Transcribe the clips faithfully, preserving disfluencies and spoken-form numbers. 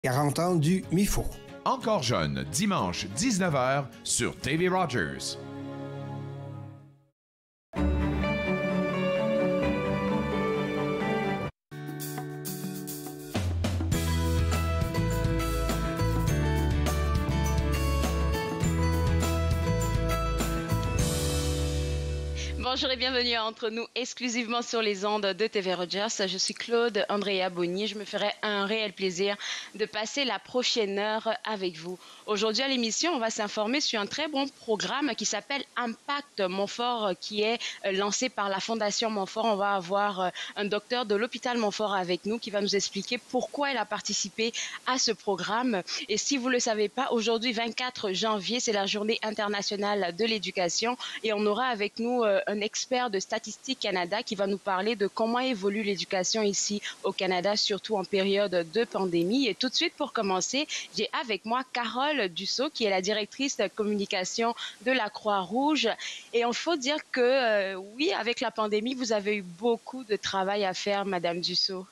quarante ans du M I F O. Encore jeune, dimanche dix-neuf heures sur T V Rogers. Bonjour et bienvenue à Entre nous, exclusivement sur les ondes de T V Rogers. Je suis Claude Andrea Bonnier. Je me ferai un réel plaisir de passer la prochaine heure avec vous. Aujourd'hui à l'émission, on va s'informer sur un très bon programme qui s'appelle Impact Montfort, qui est lancé par la Fondation Montfort. On va avoir un docteur de l'hôpital Montfort avec nous qui va nous expliquer pourquoi il a participé à ce programme. Et si vous ne le savez pas, aujourd'hui, vingt-quatre janvier, c'est la journée internationale de l'éducation et on aura avec nous un expert de Statistique Canada qui va nous parler de comment évolue l'éducation ici au Canada, surtout en période de pandémie. Et tout de suite, pour commencer, j'ai avec moi Carole Dussault, qui est la directrice de communication de la Croix-Rouge. Et il faut dire que, euh, oui, avec la pandémie, vous avez eu beaucoup de travail à faire, Madame Dussault.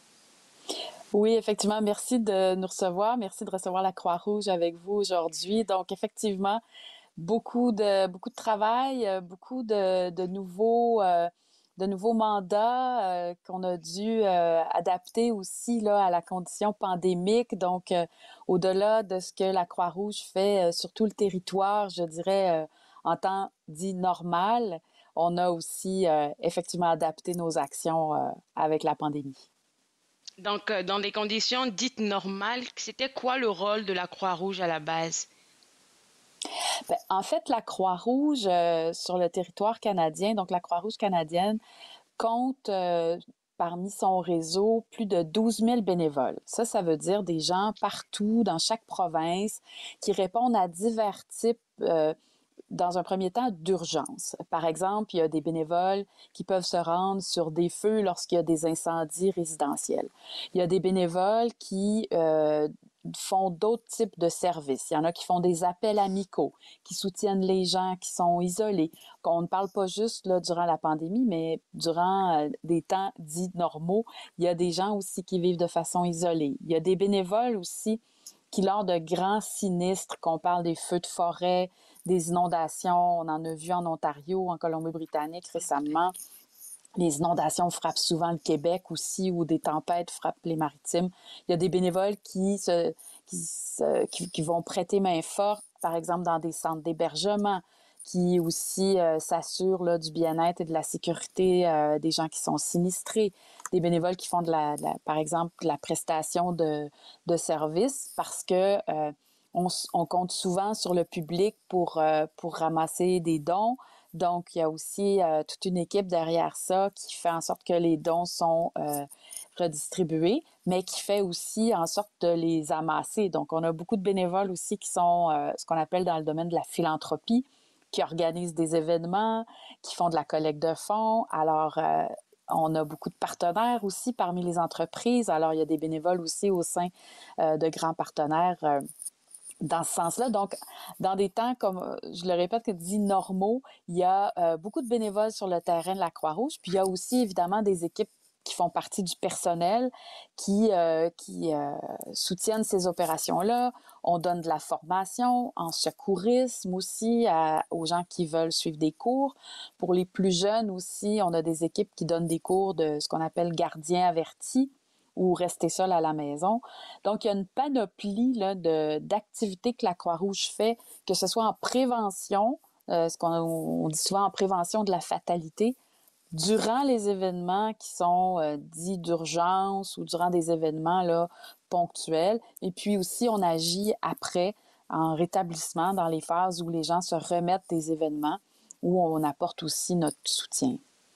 Oui, effectivement, merci de nous recevoir. Merci de recevoir la Croix-Rouge avec vous aujourd'hui. Donc, effectivement, beaucoup de beaucoup de travail, beaucoup de, de nouveaux euh, de nouveaux mandats euh, qu'on a dû euh, adapter aussi là à la condition pandémique. Donc, euh, au-delà de ce que la Croix-Rouge fait euh, sur tout le territoire, je dirais euh, en temps dit normal, on a aussi euh, effectivement adapté nos actions euh, avec la pandémie. Donc, euh, dans des conditions dites normales, c'était quoi le rôle de la Croix-Rouge à la base? Ben, en fait, la Croix-Rouge euh, sur le territoire canadien, donc la Croix-Rouge canadienne, compte euh, parmi son réseau plus de douze mille bénévoles. Ça, ça veut dire des gens partout, dans chaque province, qui répondent à divers types euh, dans un premier temps, d'urgence. Par exemple, il y a des bénévoles qui peuvent se rendre sur des feux lorsqu'il y a des incendies résidentiels. Il y a des bénévoles qui euh, font d'autres types de services. Il y en a qui font des appels amicaux, qui soutiennent les gens qui sont isolés. On ne parle pas juste là, durant la pandémie, mais durant euh, des temps dits normaux, il y a des gens aussi qui vivent de façon isolée. Il y a des bénévoles aussi qui, lors de grands sinistres, qu'on parle des feux de forêt, des inondations, on en a vu en Ontario, en Colombie-Britannique récemment. Les inondations frappent souvent le Québec aussi, ou des tempêtes frappent les maritimes. Il y a des bénévoles qui, se, qui, se, qui, qui vont prêter main forte, par exemple dans des centres d'hébergement, qui aussi euh, s'assurent là, du bien-être et de la sécurité euh, des gens qui sont sinistrés, des bénévoles qui font de la, de la par exemple, de la prestation de, de services, parce que euh, on, on compte souvent sur le public pour euh, pour ramasser des dons. Donc, il y a aussi euh, toute une équipe derrière ça qui fait en sorte que les dons sont euh, redistribués, mais qui fait aussi en sorte de les amasser. Donc, on a beaucoup de bénévoles aussi qui sont euh, ce qu'on appelle dans le domaine de la philanthropie, qui organisent des événements, qui font de la collecte de fonds. Alors, euh, on a beaucoup de partenaires aussi parmi les entreprises. Alors, il y a des bénévoles aussi au sein euh, de grands partenaires euh, dans ce sens-là. Donc, dans des temps, comme je le répète, que dit normaux, il y a euh, beaucoup de bénévoles sur le terrain de la Croix-Rouge. Puis, il y a aussi, évidemment, des équipes qui font partie du personnel, qui euh, qui euh, soutiennent ces opérations-là. On donne de la formation en secourisme aussi à, aux gens qui veulent suivre des cours. Pour les plus jeunes aussi, on a des équipes qui donnent des cours de ce qu'on appelle gardiens avertis ou rester seul à la maison. Donc, il y a une panoplie là, de, d'activités que la Croix-Rouge fait, que ce soit en prévention, euh, ce qu'on on dit souvent en prévention de la fatalité, durant les événements qui sont euh, dits d'urgence ou durant des événements là, ponctuels. Et puis aussi, on agit après en rétablissement dans les phases où les gens se remettent des événements, où on apporte aussi notre soutien.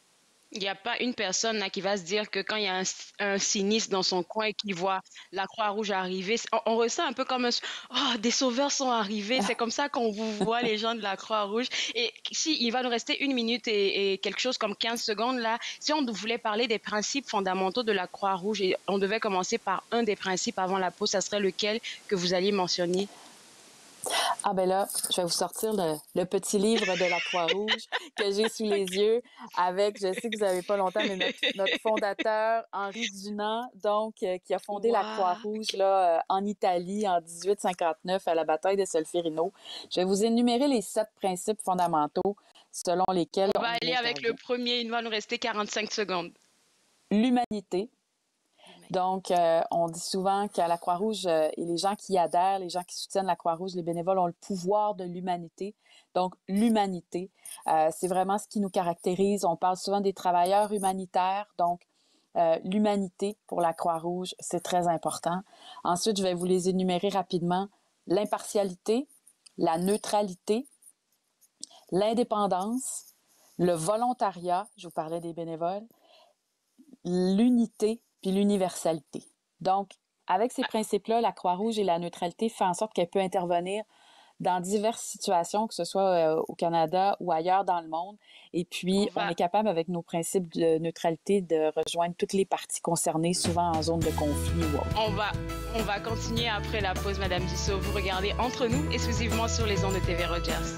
Il n'y a pas une personne là, qui va se dire que quand il y a un, un sinistre dans son coin et qu'il voit la Croix-Rouge arriver, on, on ressent un peu comme un, oh, des sauveurs sont arrivés. C'est comme ça qu'on vous voit, les gens de la Croix-Rouge. Et si il va nous rester une minute et, et quelque chose comme quinze secondes là, si on voulait parler des principes fondamentaux de la Croix-Rouge et on devait commencer par un des principes avant la pause, ça serait lequel que vous alliez mentionner? Ah ben là, je vais vous sortir le, le petit livre de la Croix-Rouge que j'ai sous les yeux avec, je sais que vous n'avez pas longtemps, mais notre, notre fondateur, Henri Dunant, donc, euh, qui a fondé la Wow. Croix-Rouge là, euh, en Italie en dix-huit cinquante-neuf à la bataille de Solferino. Je vais vous énumérer les sept principes fondamentaux selon lesquels On va on y aller avec le intervient. premier, il va nous rester quarante-cinq secondes. L'humanité. Donc, euh, on dit souvent qu'à la Croix-Rouge euh, et les gens qui y adhèrent, les gens qui soutiennent la Croix-Rouge, les bénévoles ont le pouvoir de l'humanité. Donc, l'humanité, euh, c'est vraiment ce qui nous caractérise. On parle souvent des travailleurs humanitaires. Donc, euh, l'humanité pour la Croix-Rouge, c'est très important. Ensuite, je vais vous les énumérer rapidement. L'impartialité, la neutralité, l'indépendance, le volontariat, je vous parlais des bénévoles, l'unité puis l'universalité. Donc, avec ces principes-là, la Croix-Rouge et la neutralité font en sorte qu'elle peut intervenir dans diverses situations, que ce soit euh, au Canada ou ailleurs dans le monde. Et puis, On on va, est capable, avec nos principes de neutralité, de rejoindre toutes les parties concernées, souvent en zone de conflit ou autre. on va, on va continuer après la pause, Madame Dussault. Vous regardez Entre nous, exclusivement sur les ondes de T V Rogers.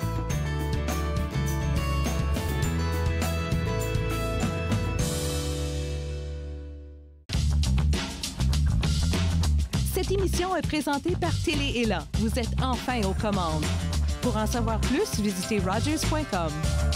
Cette émission est présentée par Télé-Élan. Vous êtes enfin aux commandes. Pour en savoir plus, visitez rogers point com.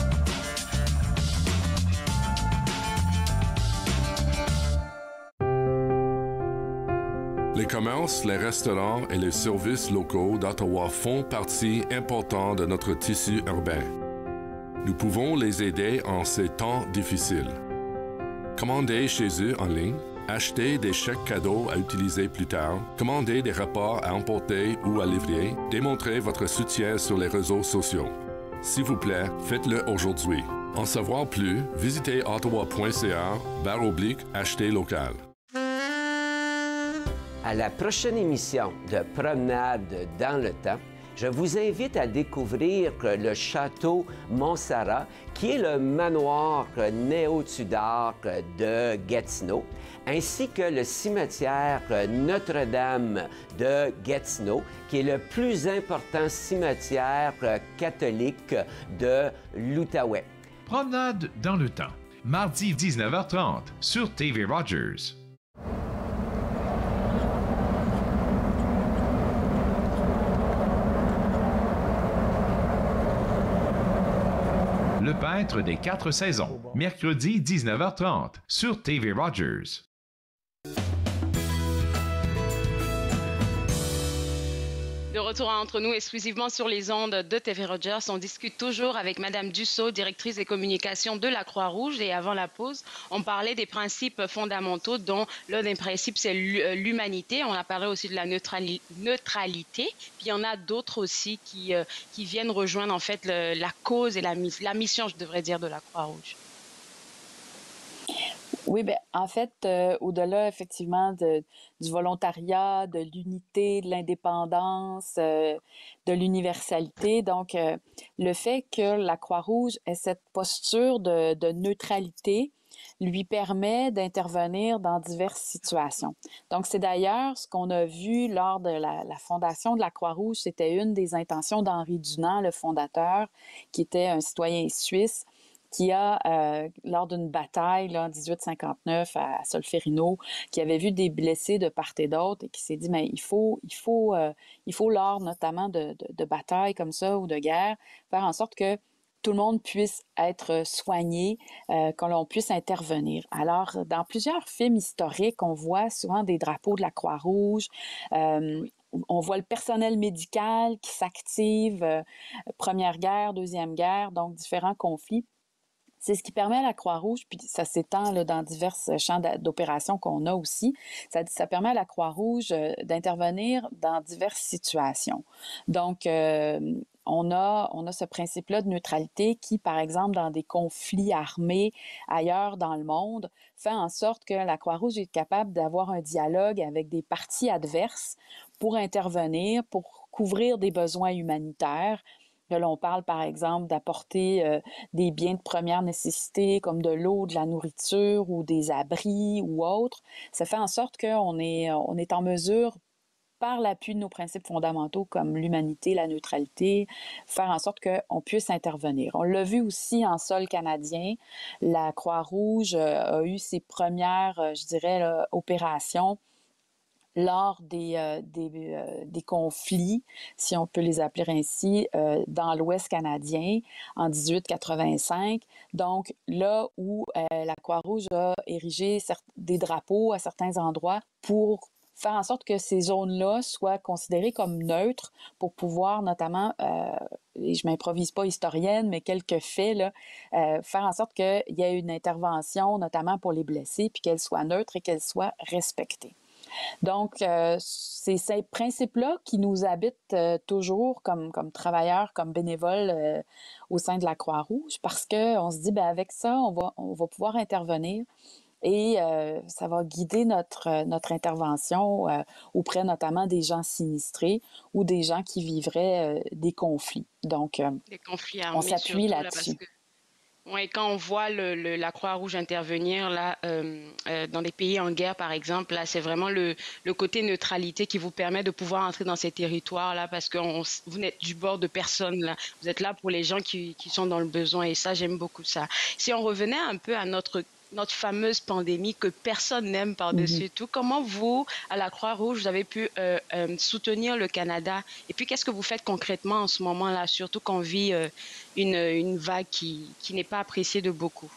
Les commerces, les restaurants et les services locaux d'Ottawa font partie importante de notre tissu urbain. Nous pouvons les aider en ces temps difficiles. Commandez chez eux en ligne, acheter des chèques cadeaux à utiliser plus tard, commander des repas à emporter ou à livrer, démontrez votre soutien sur les réseaux sociaux. S'il vous plaît, faites-le aujourd'hui. En savoir plus, visitez ottawa point c a barre oblique acheter local. À la prochaine émission de Promenade dans le temps, je vous invite à découvrir le château Montserrat, qui est le manoir néo-Tudor de Gatineau, ainsi que le cimetière Notre-Dame de Gatineau, qui est le plus important cimetière catholique de l'Outaouais. Promenade dans le temps, mardi dix-neuf heures trente sur T V Rogers. Le peintre des quatre saisons, mercredi dix-neuf heures trente sur T V Rogers. De retour à Entre nous, exclusivement sur les ondes de T V Rogers. On discute toujours avec Madame Dussault, directrice des communications de la Croix-Rouge. Et avant la pause, on parlait des principes fondamentaux, dont l'un des principes, c'est l'humanité. On a parlé aussi de la neutrali- neutralité. Puis il y en a d'autres aussi qui, euh, qui viennent rejoindre en fait le, la cause et la, la mission, je devrais dire, de la Croix-Rouge. Oui, bien, en fait, euh, au-delà, effectivement, de, du volontariat, de l'unité, de l'indépendance, euh, de l'universalité, donc, euh, le fait que la Croix-Rouge ait cette posture de, de neutralité lui permet d'intervenir dans diverses situations. Donc, c'est d'ailleurs ce qu'on a vu lors de la, la fondation de la Croix-Rouge. C'était une des intentions d'Henri Dunant, le fondateur, qui était un citoyen suisse, qui a, euh, lors d'une bataille là, en dix-huit cinquante-neuf à Solferino, qui avait vu des blessés de part et d'autre et qui s'est dit, mais il faut, il faut, euh, il faut lors notamment de, de, de batailles comme ça ou de guerre, faire en sorte que tout le monde puisse être soigné, euh, que l'on puisse intervenir. Alors, dans plusieurs films historiques, on voit souvent des drapeaux de la Croix-Rouge, euh, on voit le personnel médical qui s'active, euh, Première guerre, Deuxième guerre, donc différents conflits. C'est ce qui permet à la Croix-Rouge, puis ça s'étend là, dans divers champs d'opération qu'on a aussi, ça, ça permet à la Croix-Rouge euh, d'intervenir dans diverses situations. Donc, euh, on a, on a ce principe-là de neutralité qui, par exemple, dans des conflits armés ailleurs dans le monde, fait en sorte que la Croix-Rouge est capable d'avoir un dialogue avec des parties adverses pour intervenir, pour couvrir des besoins humanitaires. Là, on parle, par exemple, d'apporter euh, des biens de première nécessité comme de l'eau, de la nourriture ou des abris ou autres. Ça fait en sorte qu'on est, on est en mesure par l'appui de nos principes fondamentaux comme l'humanité, la neutralité, faire en sorte qu'on puisse intervenir. On l'a vu aussi en sol canadien. La Croix-Rouge a eu ses premières, je dirais, là, opérations lors des, euh, des, euh, des conflits, si on peut les appeler ainsi, euh, dans l'Ouest canadien en dix-huit quatre-vingt-cinq. Donc, là où euh, la Croix-Rouge a érigé des drapeaux à certains endroits pour faire en sorte que ces zones-là soient considérées comme neutres pour pouvoir notamment, euh, et je ne m'improvise pas historienne, mais quelques faits, là, euh, faire en sorte qu'il y ait une intervention, notamment pour les blessés, puis qu'elle soit neutre et qu'elle soit respectée. Donc, euh, c'est ces principes-là qui nous habitent euh, toujours comme, comme travailleurs, comme bénévoles euh, au sein de la Croix-Rouge, parce qu'on se dit, bien, avec ça, on va, on va pouvoir intervenir et euh, ça va guider notre, notre intervention euh, auprès notamment des gens sinistrés ou des gens qui vivraient euh, des conflits. Donc, euh, des conflits armés, on s'appuie là, là-dessus. que... Oui, quand on voit le, le, la Croix-Rouge intervenir là, euh, euh, dans des pays en guerre, par exemple, là, c'est vraiment le, le côté neutralité qui vous permet de pouvoir entrer dans ces territoires-là parce que on, vous n'êtes du bord de personne. Là. Vous êtes là pour les gens qui, qui sont dans le besoin et ça, j'aime beaucoup ça. Si on revenait un peu à notre notre fameuse pandémie que personne n'aime par-dessus mm-hmm. tout. Comment vous, à la Croix-Rouge, vous avez pu euh, euh, soutenir le Canada? Et puis, qu'est-ce que vous faites concrètement en ce moment-là, surtout qu'on vit euh, une, une vague qui, qui n'est pas appréciée de beaucoup?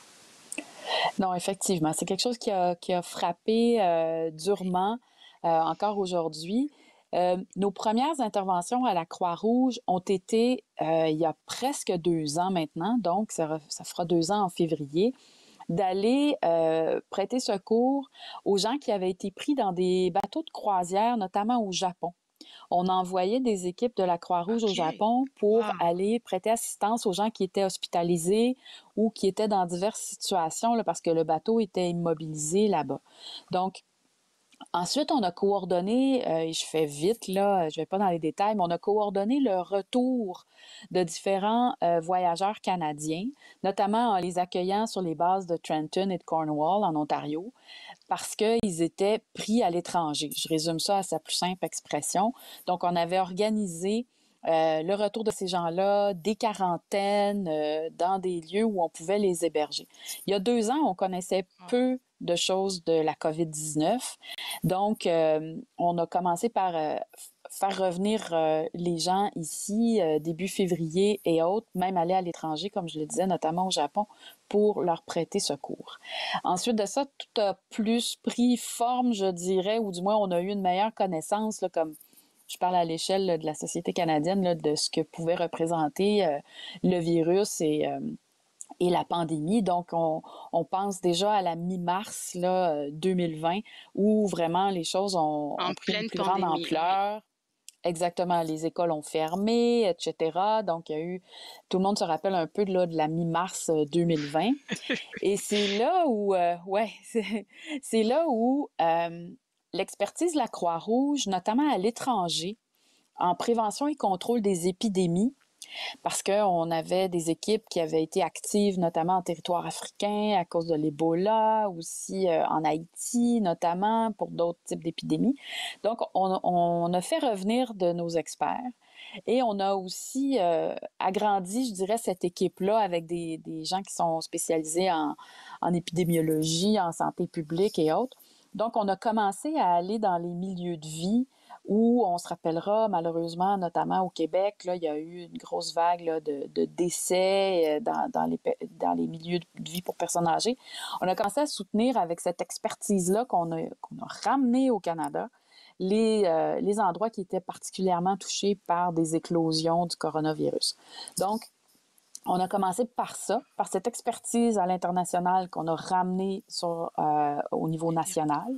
Non, effectivement. C'est quelque chose qui a, qui a frappé euh, durement euh, encore aujourd'hui. Euh, nos premières interventions à la Croix-Rouge ont été euh, il y a presque deux ans maintenant, donc ça, ça fera deux ans en février, d'aller euh, prêter secours aux gens qui avaient été pris dans des bateaux de croisière, notamment au Japon. On envoyait des équipes de la Croix-Rouge okay. au Japon pour wow. aller prêter assistance aux gens qui étaient hospitalisés ou qui étaient dans diverses situations là, parce que le bateau était immobilisé là-bas. Donc, ensuite, on a coordonné, euh, et je fais vite, là, je ne vais pas dans les détails, mais on a coordonné le retour de différents euh, voyageurs canadiens, notamment en les accueillant sur les bases de Trenton et de Cornwall, en Ontario, parce qu'ils étaient pris à l'étranger. Je résume ça à sa plus simple expression. Donc, on avait organisé euh, le retour de ces gens-là, des quarantaines euh, dans des lieux où on pouvait les héberger. Il y a deux ans, on connaissait peu de choses de la covid dix-neuf. Donc, euh, on a commencé par euh, faire revenir euh, les gens ici euh, début février et autres, même aller à l'étranger, comme je le disais, notamment au Japon, pour leur prêter secours. Ensuite de ça, tout a plus pris forme, je dirais, ou du moins, on a eu une meilleure connaissance, là, comme je parle à l'échelle là, de la société canadienne, là, de ce que pouvait représenter euh, le virus et... Euh, et la pandémie. Donc, on, on pense déjà à la mi-mars là, deux mille vingt, où vraiment les choses ont, ont pris une plus grande ampleur. Exactement, les écoles ont fermé, et cetera. Donc, il y a eu... Tout le monde se rappelle un peu là, de la mi-mars deux mille vingt. Et c'est là où... Euh, ouais, c'est, c'est là où euh, l'expertise de la Croix-Rouge, notamment à l'étranger, en prévention et contrôle des épidémies, parce qu'on avait des équipes qui avaient été actives, notamment en territoire africain à cause de l'Ebola, aussi euh, en Haïti, notamment pour d'autres types d'épidémies. Donc, on, on a fait revenir de nos experts et on a aussi euh, agrandi, je dirais, cette équipe-là avec des, des gens qui sont spécialisés en, en épidémiologie, en santé publique et autres. Donc, on a commencé à aller dans les milieux de vie où on se rappellera malheureusement, notamment au Québec, là, il y a eu une grosse vague là, de, de décès dans, dans, les, dans les milieux de vie pour personnes âgées. On a commencé à soutenir avec cette expertise-là qu'on a, qu'on a ramenée au Canada les, euh, les endroits qui étaient particulièrement touchés par des éclosions du coronavirus. Donc, on a commencé par ça, par cette expertise à l'international qu'on a ramenée sur, euh, au niveau national.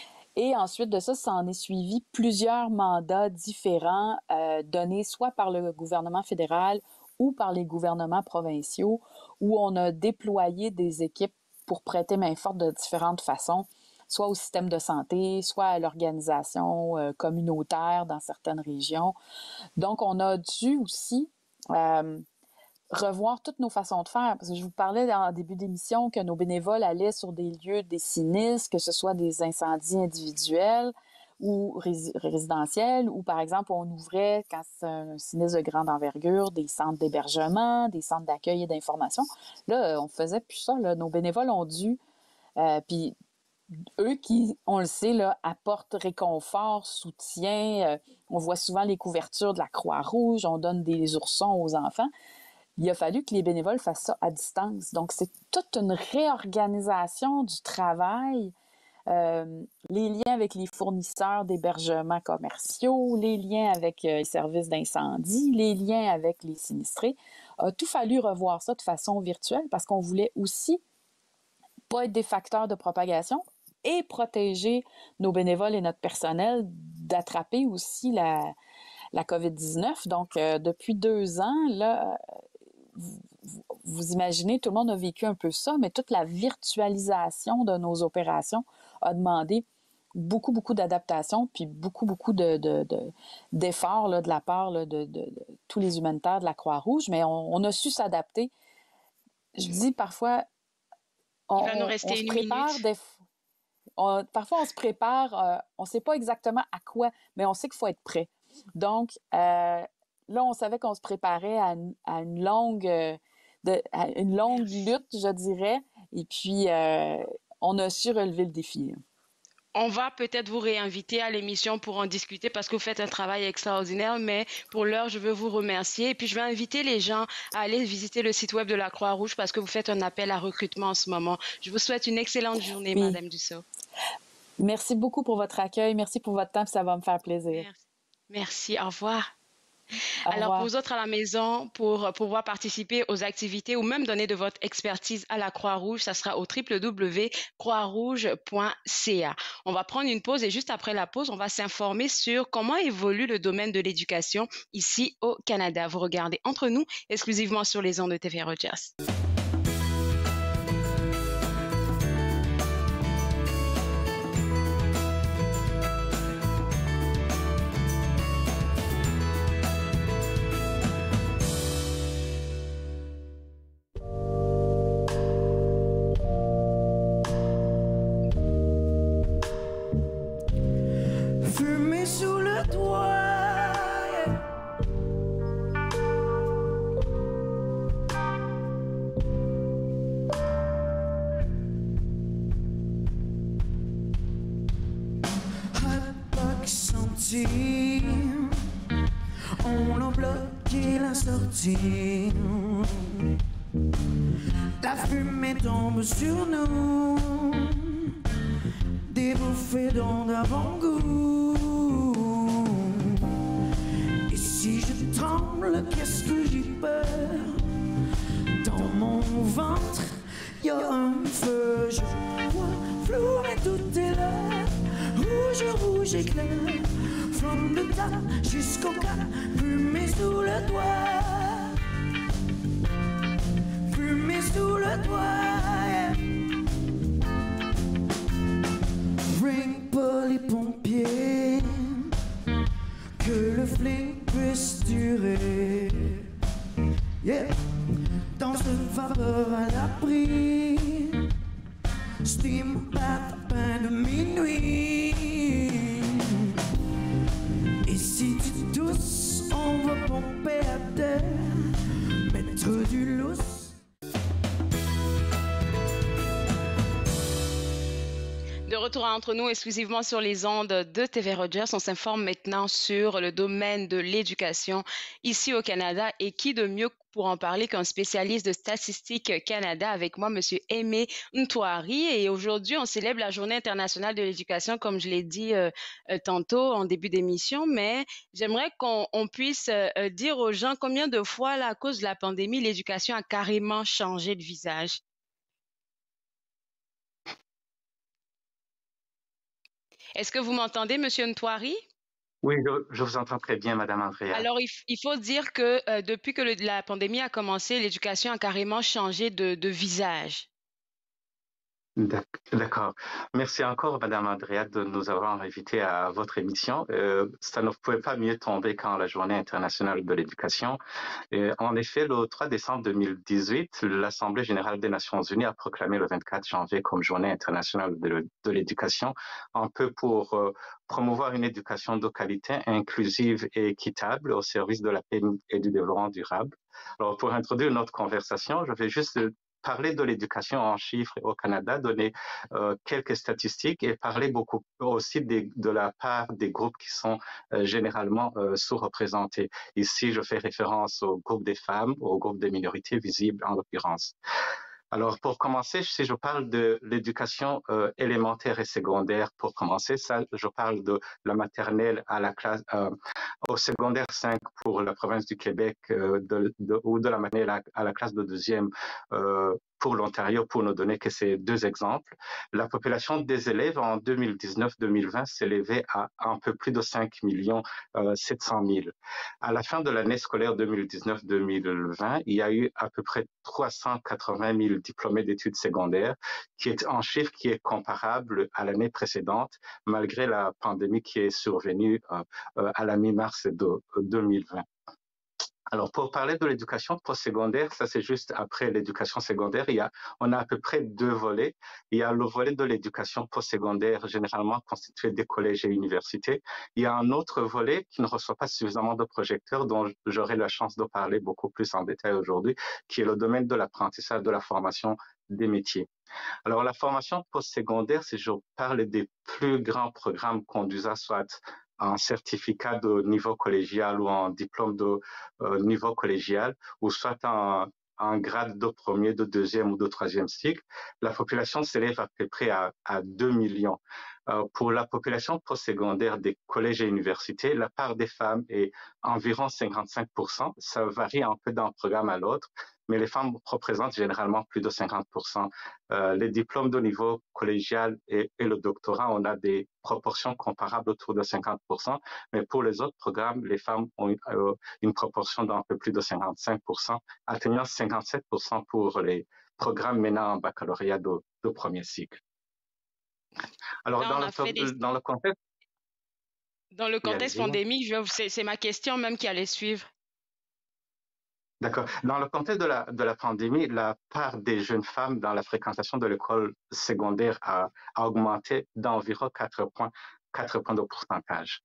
Et ensuite de ça, ça en est suivi plusieurs mandats différents euh, donnés soit par le gouvernement fédéral ou par les gouvernements provinciaux, où on a déployé des équipes pour prêter main forte de différentes façons, soit au système de santé, soit à l'organisation euh, communautaire dans certaines régions. Donc, on a dû aussi... Euh, revoir toutes nos façons de faire. Parce que je vous parlais en début d'émission que nos bénévoles allaient sur des lieux des sinistres, que ce soit des incendies individuels ou rés résidentiels, ou par exemple, on ouvrait, quand c'est un sinistre de grande envergure, des centres d'hébergement, des centres d'accueil et d'information. Là, on faisait plus ça. Là. Nos bénévoles ont dû, euh, puis eux qui, on le sait, là, apportent réconfort, soutien. Euh, on voit souvent les couvertures de la Croix-Rouge, on donne des oursons aux enfants. Il a fallu que les bénévoles fassent ça à distance. Donc, c'est toute une réorganisation du travail. Euh, les liens avec les fournisseurs d'hébergements commerciaux, les liens avec euh, les services d'incendie, les liens avec les sinistrés. Il a tout fallu revoir ça de façon virtuelle parce qu'on voulait aussi pas être des facteurs de propagation et protéger nos bénévoles et notre personnel d'attraper aussi la, la covid dix-neuf. Donc, euh, depuis deux ans, là, vous, vous imaginez, tout le monde a vécu un peu ça, mais toute la virtualisation de nos opérations a demandé beaucoup, beaucoup d'adaptation, puis beaucoup, beaucoup de, de, de, d'efforts là, de la part là, de, de, de tous les humanitaires de la Croix-Rouge, mais on, on a su s'adapter. Je dis parfois, on, Il va nous rester on, on se une prépare minute. des... On, parfois, on se prépare, euh, on ne sait pas exactement à quoi, mais on sait qu'il faut être prêt. Donc, euh, là, on savait qu'on se préparait à une, à une longue, euh, de, à une longue lutte, je dirais, et puis euh, on a su relever le défi. On va peut-être vous réinviter à l'émission pour en discuter parce que vous faites un travail extraordinaire, mais pour l'heure, je veux vous remercier. Et puis, je vais inviter les gens à aller visiter le site web de la Croix-Rouge parce que vous faites un appel à recrutement en ce moment. Je vous souhaite une excellente journée, Oui. Madame Dussault. Merci beaucoup pour votre accueil. Merci pour votre temps, ça va me faire plaisir. Merci. Merci. Au revoir. Au Alors, revoir. pour vous autres à la maison, pour pouvoir participer aux activités ou même donner de votre expertise à la Croix-Rouge, ça sera au w w w point croix rouge point c a. On va prendre une pause et juste après la pause, on va s'informer sur comment évolue le domaine de l'éducation ici au Canada. Vous regardez Entre nous, exclusivement sur les ondes de T V Rogers. Fumer sous le toit, yeah. Hotbox senti, on a bloqué la sortie. La fumée tombe sur nous, des bouffées d'ondes avant-goût. Et si je tremble, qu'est-ce que j'ai peur? Dans mon ventre, y a un feu. Je vois flou, mais tout est là. Rouge, rouge éclair. From the top jusqu'au cap, fumée sous le toit. Fumée sous le toit, yeah. Ring pas les pompiers, que le fling puisse durer. Yeah. Dans une vapeur à l'abri, steam bath à peine de minuit. Et si tu tousses, on va pomper à terre, mettre du lousse. De retour à Entre nous, exclusivement sur les ondes de T V Rogers, on s'informe maintenant sur le domaine de l'éducation ici au Canada. Et qui de mieux pour en parler qu'un spécialiste de Statistique Canada avec moi, M. Aimé Ntouari. Et aujourd'hui, on célèbre la Journée internationale de l'éducation, comme je l'ai dit euh, euh, tantôt en début d'émission. Mais j'aimerais qu'on on puisse euh, dire aux gens combien de fois, là, à cause de la pandémie, l'éducation a carrément changé de visage. Est-ce que vous m'entendez, Monsieur Ntouari? Oui, je, je vous entends très bien, Madame Andrea. Alors, il, il faut dire que euh, depuis que le, la pandémie a commencé, l'éducation a carrément changé de, de visage. D'accord. Merci encore, Madame Andrea, de nous avoir invités à votre émission. Euh, ça ne pouvait pas mieux tomber quand la Journée internationale de l'éducation. Et en effet, le trois décembre deux mille dix-huit, l'Assemblée générale des Nations unies a proclamé le vingt-quatre janvier comme Journée internationale de, de l'éducation, un peu pour euh, promouvoir une éducation de qualité, inclusive et équitable au service de la paix et du développement durable. Alors, pour introduire notre conversation, je vais juste parler de l'éducation en chiffres au Canada, donner euh, quelques statistiques et parler beaucoup aussi des, de la part des groupes qui sont euh, généralement euh, sous-représentés. Ici, je fais référence au groupe des femmes, au groupe des minorités visibles en l'occurrence. Alors, pour commencer, si je parle de l'éducation euh, élémentaire et secondaire, pour commencer, ça, je parle de la maternelle à la classe, euh, au secondaire cinq pour la province du Québec, euh, de, de, ou de la maternelle à, à la classe de deuxième euh, pour l'Ontario, pour ne donner que ces deux exemples. La population des élèves en deux mille dix-neuf deux mille vingt s'élevait à un peu plus de cinq millions sept cent mille. À la fin de l'année scolaire deux mille dix-neuf deux mille vingt, il y a eu à peu près trois cent quatre-vingt mille diplômés d'études secondaires, qui est un chiffre qui est comparable à l'année précédente, malgré la pandémie qui est survenue euh, euh, à la mi-mars de deux mille vingt. Alors, pour parler de l'éducation postsecondaire, ça c'est juste après l'éducation secondaire, il y a, on a à peu près deux volets. Il y a le volet de l'éducation postsecondaire, généralement constitué des collèges et universités. Il y a un autre volet qui ne reçoit pas suffisamment de projecteurs, dont j'aurai la chance de parler beaucoup plus en détail aujourd'hui, qui est le domaine de l'apprentissage, de la formation des métiers. Alors, la formation postsecondaire, si je parle des plus grands programmes conduisant soit un certificat de niveau collégial ou un diplôme de euh, niveau collégial, ou soit un, un grade de premier, de deuxième ou de troisième cycle, la population s'élève à peu près à, à deux millions. Euh, pour la population postsecondaire des collèges et universités, la part des femmes est environ cinquante-cinq pour cent. Ça varie un peu d'un programme à l'autre, mais les femmes représentent généralement plus de cinquante pour cent. Euh, les diplômes de niveau collégial et, et le doctorat, on a des proportions comparables autour de cinquante pour cent, mais pour les autres programmes, les femmes ont euh, une proportion d'un peu plus de cinquante-cinq pour cent, atteignant cinquante-sept pour cent pour les programmes menant en baccalauréat de, de premier cycle. Alors, Là, dans, on le, a fait des... dans le contexte... Dans le contexte Oui, pandémique, je vais... c'est, c'est ma question même qui allait suivre. D'accord. Dans le contexte de la, de la pandémie, la part des jeunes femmes dans la fréquentation de l'école secondaire a, a augmenté d'environ quatre points, quatre points de pourcentage.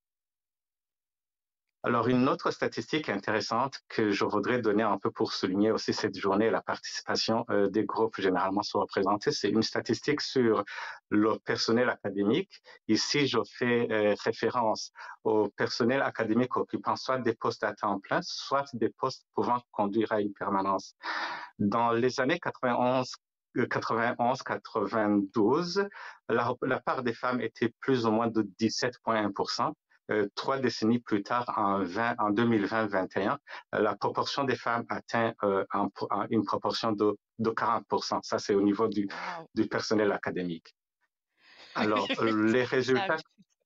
Alors, une autre statistique intéressante que je voudrais donner un peu pour souligner aussi cette journée, la participation euh, des groupes généralement sous-représentés, c'est une statistique sur le personnel académique. Ici, je fais euh, référence au personnel académique occupant soit des postes à temps plein, soit des postes pouvant conduire à une permanence. Dans les années quatre-vingt-onze, quatre-vingt-onze quatre-vingt-douze, la, la part des femmes était plus ou moins de dix-sept virgule un pour cent. Euh, trois décennies plus tard, en, vingt, en deux mille vingt vingt et un, euh, la proportion des femmes atteint euh, un, un, une proportion de, de quarante pour cent. Ça, c'est au niveau du, wow. du personnel académique. Alors, les résultats...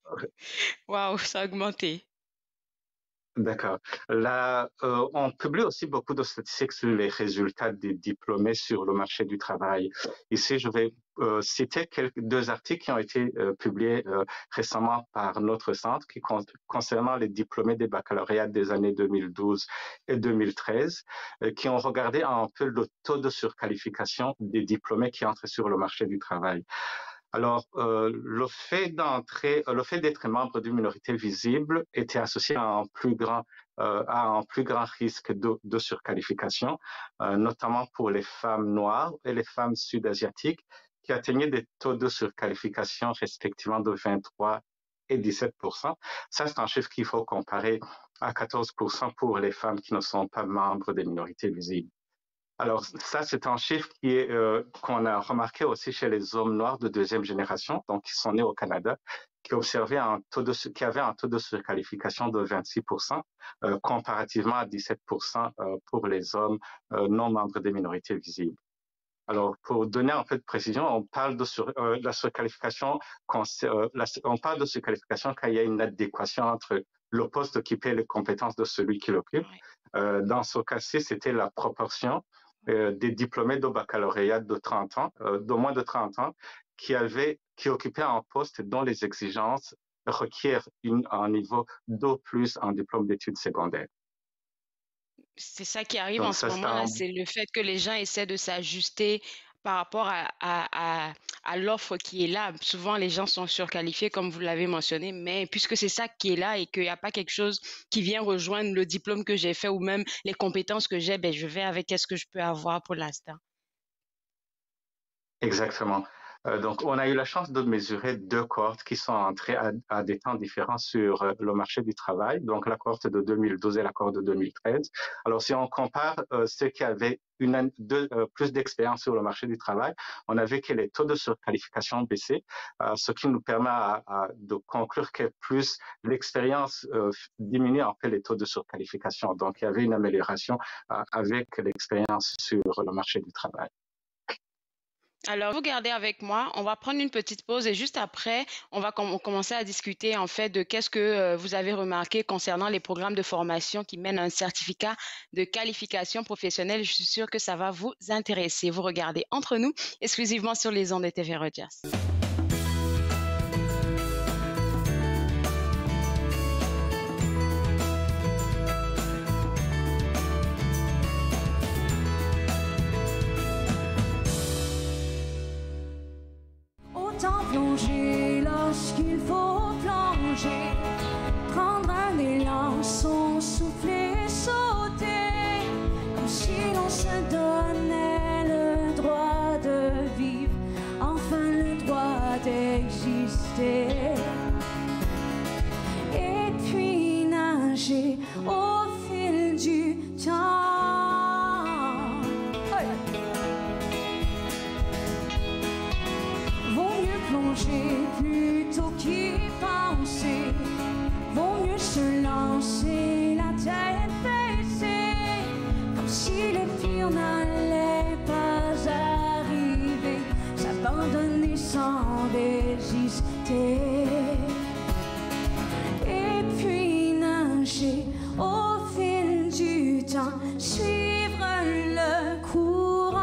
Waouh, ça a augmenté. D'accord. Là, euh, on publie aussi beaucoup de statistiques sur les résultats des diplômés sur le marché du travail. Ici, je vais euh, citer quelques, deux articles qui ont été euh, publiés euh, récemment par notre centre qui con, concernant les diplômés des baccalauréats des années deux mille douze et deux mille treize, euh, qui ont regardé un peu le taux de surqualification des diplômés qui entrent sur le marché du travail. Alors, euh, le fait d'entrer, le fait d'être membre d'une minorité visible était associé à un plus grand, euh, à un plus grand risque de, de surqualification, euh, notamment pour les femmes noires et les femmes sud-asiatiques, qui atteignaient des taux de surqualification respectivement de vingt-trois et dix-sept pour cent. Ça, c'est un chiffre qu'il faut comparer à quatorze pour cent pour les femmes qui ne sont pas membres des minorités visibles. Alors, ça, c'est un chiffre qui est, euh, qu'on a remarqué aussi chez les hommes noirs de deuxième génération, donc qui sont nés au Canada, qui observaient un taux de, qui avaient un taux de surqualification de vingt-six pour cent, euh, comparativement à dix-sept pour cent euh, pour les hommes euh, non membres des minorités visibles. Alors, pour donner un peu de précision, on parle de sur, euh, la surqualification, euh, la, on parle de surqualification quand il y a une adéquation entre le poste occupé et les compétences de celui qui l'occupe. Euh, dans ce cas-ci, c'était la proportion euh, des diplômés de baccalauréat de trente ans, euh, de moins de trente ans, qui, avaient, qui occupaient un poste dont les exigences requièrent une, un niveau d'au plus en diplôme d'études secondaires. C'est ça qui arrive Donc, en ce ça, c'est moment-là, un- c'est le fait que les gens essaient de s'ajuster par rapport à, à, à, à l'offre qui est là. Souvent, les gens sont surqualifiés, comme vous l'avez mentionné, mais puisque c'est ça qui est là et qu'il n'y a pas quelque chose qui vient rejoindre le diplôme que j'ai fait ou même les compétences que j'ai, ben, je vais avec ce que je peux avoir pour l'instant. Exactement. Euh, donc, on a eu la chance de mesurer deux cohortes qui sont entrées à, à des temps différents sur euh, le marché du travail, donc la cohorte de deux mille douze et la cohorte de deux mille treize. Alors, si on compare euh, ceux qui avaient une, an- deux, euh, plus d'expérience sur le marché du travail, on a vu que les taux de surqualification baissaient, euh, ce qui nous permet à, à, de conclure que plus l'expérience euh, diminue en fait les taux de surqualification. Donc, il y avait une amélioration euh, avec l'expérience sur le marché du travail. Alors, vous gardez avec moi, on va prendre une petite pause et juste après, on va com- commencer à discuter en fait de qu'est-ce que euh, vous avez remarqué concernant les programmes de formation qui mènent à un certificat de qualification professionnelle. Je suis sûre que ça va vous intéresser. Vous regardez Entre nous, exclusivement sur les ondes de T V Rogers. Autant plonger lorsqu'il faut plonger, prendre un élan, son souffle et sauter, comme si l'on se donnait le droit de vivre, enfin le droit d'exister. Et puis nager au fil du temps. Hey! Vaut mieux plonger plutôt qu'y penser. Vaut mieux se lancer la tête baissée, comme si le pire n'allait pas arriver. S'abandonner sans résister. Et puis nager au fil du temps, suivre le courant.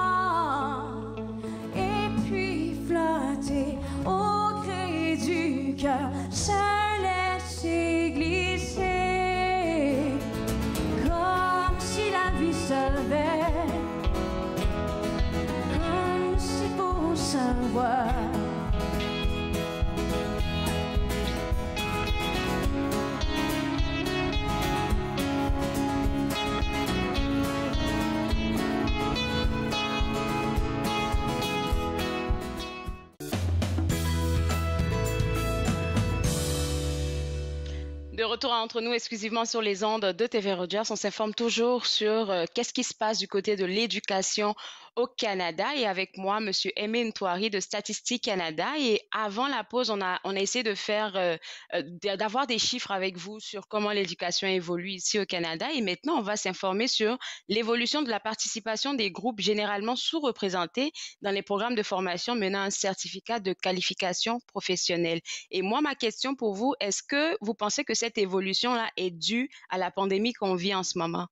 Et puis flotter au gré du cœur, se laisser glisser, comme si la vie savait, comme si pour savoir. De retour entre nous exclusivement sur les ondes de T V Rogers, on s'informe toujours sur euh, qu'est-ce qui se passe du côté de l'éducation au Canada et avec moi, M. Aimé Ntouari de Statistique Canada. Et avant la pause, on a, on a essayé de faire, euh, euh, d'avoir des chiffres avec vous sur comment l'éducation évolue ici au Canada. Et maintenant, on va s'informer sur l'évolution de la participation des groupes généralement sous-représentés dans les programmes de formation menant un certificat de qualification professionnelle. Et moi, ma question pour vous, est-ce que vous pensez que cette évolution-là est due à la pandémie qu'on vit en ce moment?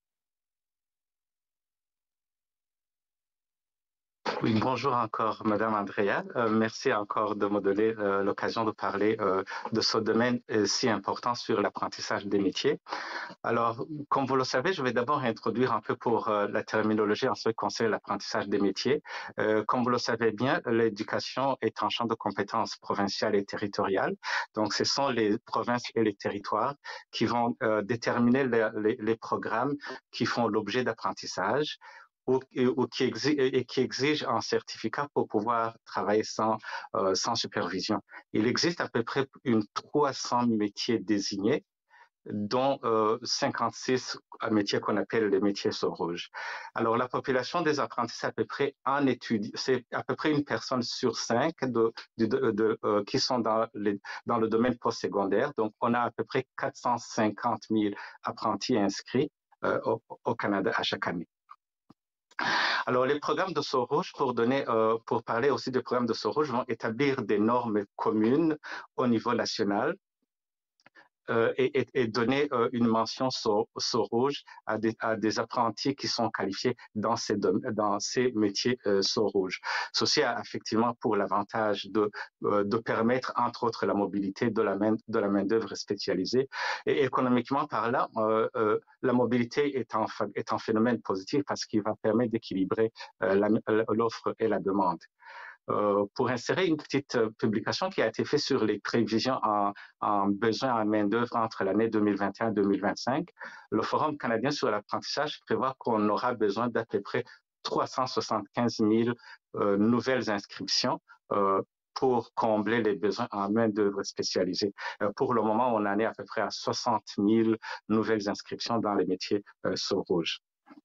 Oui, bonjour encore, Madame Andrea. Euh, merci encore de me donner euh, l'occasion de parler euh, de ce domaine euh, si important sur l'apprentissage des métiers. Alors, comme vous le savez, je vais d'abord introduire un peu pour euh, la terminologie en ce qui concerne l'apprentissage des métiers. Euh, comme vous le savez bien, l'éducation est un champ de compétences provinciales et territoriales. Donc, ce sont les provinces et les territoires qui vont euh, déterminer les, les, les programmes qui font l'objet d'apprentissage. Ou, ou qui exige, et qui exige un certificat pour pouvoir travailler sans, euh, sans supervision. Il existe à peu près une trois cents métiers désignés, dont euh, cinquante-six métiers qu'on appelle les métiers sur rouge. Alors, la population des apprentis, c'est à peu près un étudiant, c'est à peu près une personne sur cinq de, de, de, de, euh, qui sont dans, les, dans le domaine postsecondaire. Donc, on a à peu près quatre cent cinquante mille apprentis inscrits euh, au, au Canada à chaque année. Alors, les programmes de Sorouge, pour donner, euh, pour parler aussi des programmes de Sorouge, vont établir des normes communes au niveau national euh, et, et, et donner euh, une mention sur, sur rouge à des, à des apprentis qui sont qualifiés dans ces, dans ces métiers euh, sur rouge. Ceci a effectivement pour l'avantage de, euh, de permettre, entre autres, la mobilité de la main, de la main-d'œuvre spécialisée. Et économiquement parlant, euh, euh, la mobilité est un, est un phénomène positif parce qu'il va permettre d'équilibrer euh, l'offre et la demande. Euh, pour insérer une petite euh, publication qui a été faite sur les prévisions en, en besoin en main-d'œuvre entre l'année deux mille vingt et un et deux mille vingt-cinq, le Forum canadien sur l'apprentissage prévoit qu'on aura besoin d'à peu près trois cent soixante-quinze mille euh, nouvelles inscriptions euh, pour combler les besoins en main-d'œuvre spécialisée. Euh, pour le moment, on en est à peu près à soixante mille nouvelles inscriptions dans les métiers euh, sur rouge.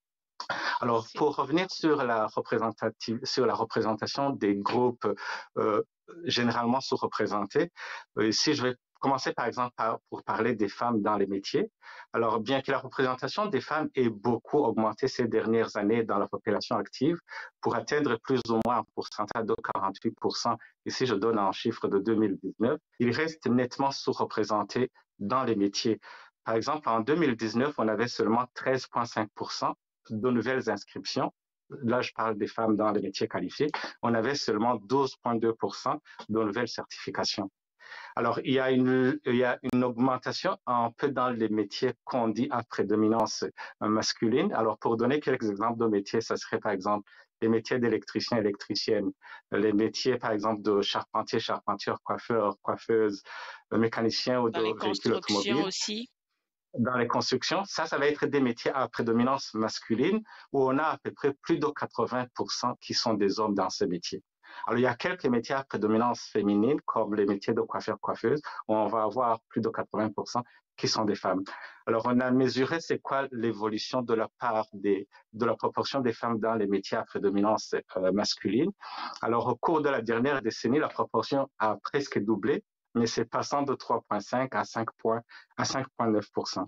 Alors, pour revenir sur la, sur la représentation des groupes euh, généralement sous-représentés, euh, ici, je vais commencer par exemple par, pour parler des femmes dans les métiers. Alors, bien que la représentation des femmes ait beaucoup augmenté ces dernières années dans la population active, pour atteindre plus ou moins un pourcentage de quarante-huit pour cent, ici je donne un chiffre de deux mille dix-neuf, il reste nettement sous-représenté dans les métiers. Par exemple, en deux mille dix-neuf, on avait seulement treize virgule cinq pour cent de nouvelles inscriptions. Là, je parle des femmes dans les métiers qualifiés. On avait seulement douze virgule deux pour cent de nouvelles certifications. Alors, il y a une, il y a une augmentation un peu dans les métiers qu'on dit à prédominance masculine. Alors, pour donner quelques exemples de métiers, ça serait par exemple les métiers d'électricien, électricienne, les métiers par exemple de charpentier, charpentière, coiffeur, coiffeuse, mécanicien ou de véhicule automobile. Aussi. Dans les constructions, ça, ça va être des métiers à prédominance masculine où on a à peu près plus de quatre-vingts pour cent qui sont des hommes dans ces métiers. Alors, il y a quelques métiers à prédominance féminine, comme les métiers de coiffeur-coiffeuse, où on va avoir plus de quatre-vingts pour cent qui sont des femmes. Alors, on a mesuré c'est quoi l'évolution de la part des, de la proportion des femmes dans les métiers à prédominance euh, masculine. Alors, au cours de la dernière décennie, la proportion a presque doublé, mais c'est passant de trois virgule cinq à cinq virgule neuf pour cent.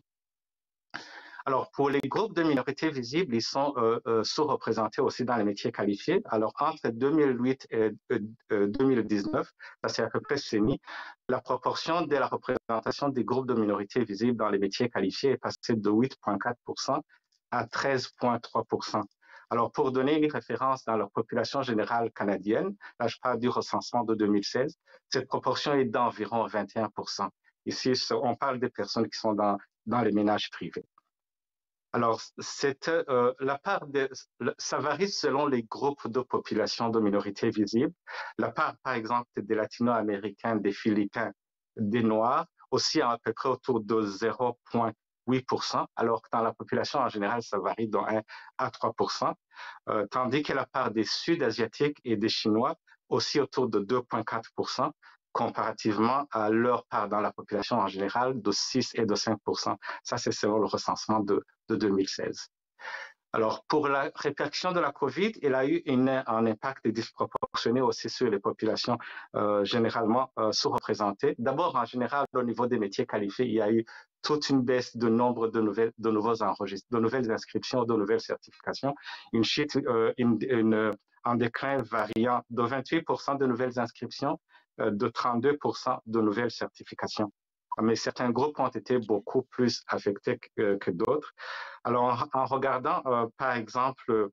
Alors, pour les groupes de minorités visibles, ils sont euh, euh, sous-représentés aussi dans les métiers qualifiés. Alors, entre deux mille huit et euh, deux mille dix-neuf, ça c'est à peu près semi, la proportion de la représentation des groupes de minorités visibles dans les métiers qualifiés est passée de huit virgule quatre pour cent à treize virgule trois pour cent. Alors, pour donner une référence dans la population générale canadienne, là je parle du recensement de deux mille seize, cette proportion est d'environ vingt et un pour cent. Ici, on parle des personnes qui sont dans, dans les ménages privés. Alors, c'est, euh, la part de, ça varie selon les groupes de population de minorités visibles. La part, par exemple, des Latino-Américains, des Philippins, des Noirs, aussi à peu près autour de zéro virgule huit pour cent, alors que dans la population en général, ça varie de un à trois pour cent, euh, tandis que la part des Sud-Asiatiques et des Chinois, aussi autour de deux virgule quatre pour cent, comparativement à leur part dans la population en général de six et de cinq pour cent. Ça, c'est selon le recensement de, de deux mille seize. Alors, pour la répercussion de la COVID, il a eu une, un impact disproportionné aussi sur les populations euh, généralement euh, sous-représentées. D'abord, en général, au niveau des métiers qualifiés, il y a eu toute une baisse de nombre de, nouvelles, de nouveaux enregistrements, de nouvelles inscriptions, de nouvelles certifications. Une chute, euh, une, une, un déclin variant de vingt-huit pour cent de nouvelles inscriptions, euh, de trente-deux pour cent de nouvelles certifications. Mais certains groupes ont été beaucoup plus affectés que, que d'autres. Alors, en, en regardant, euh, par exemple,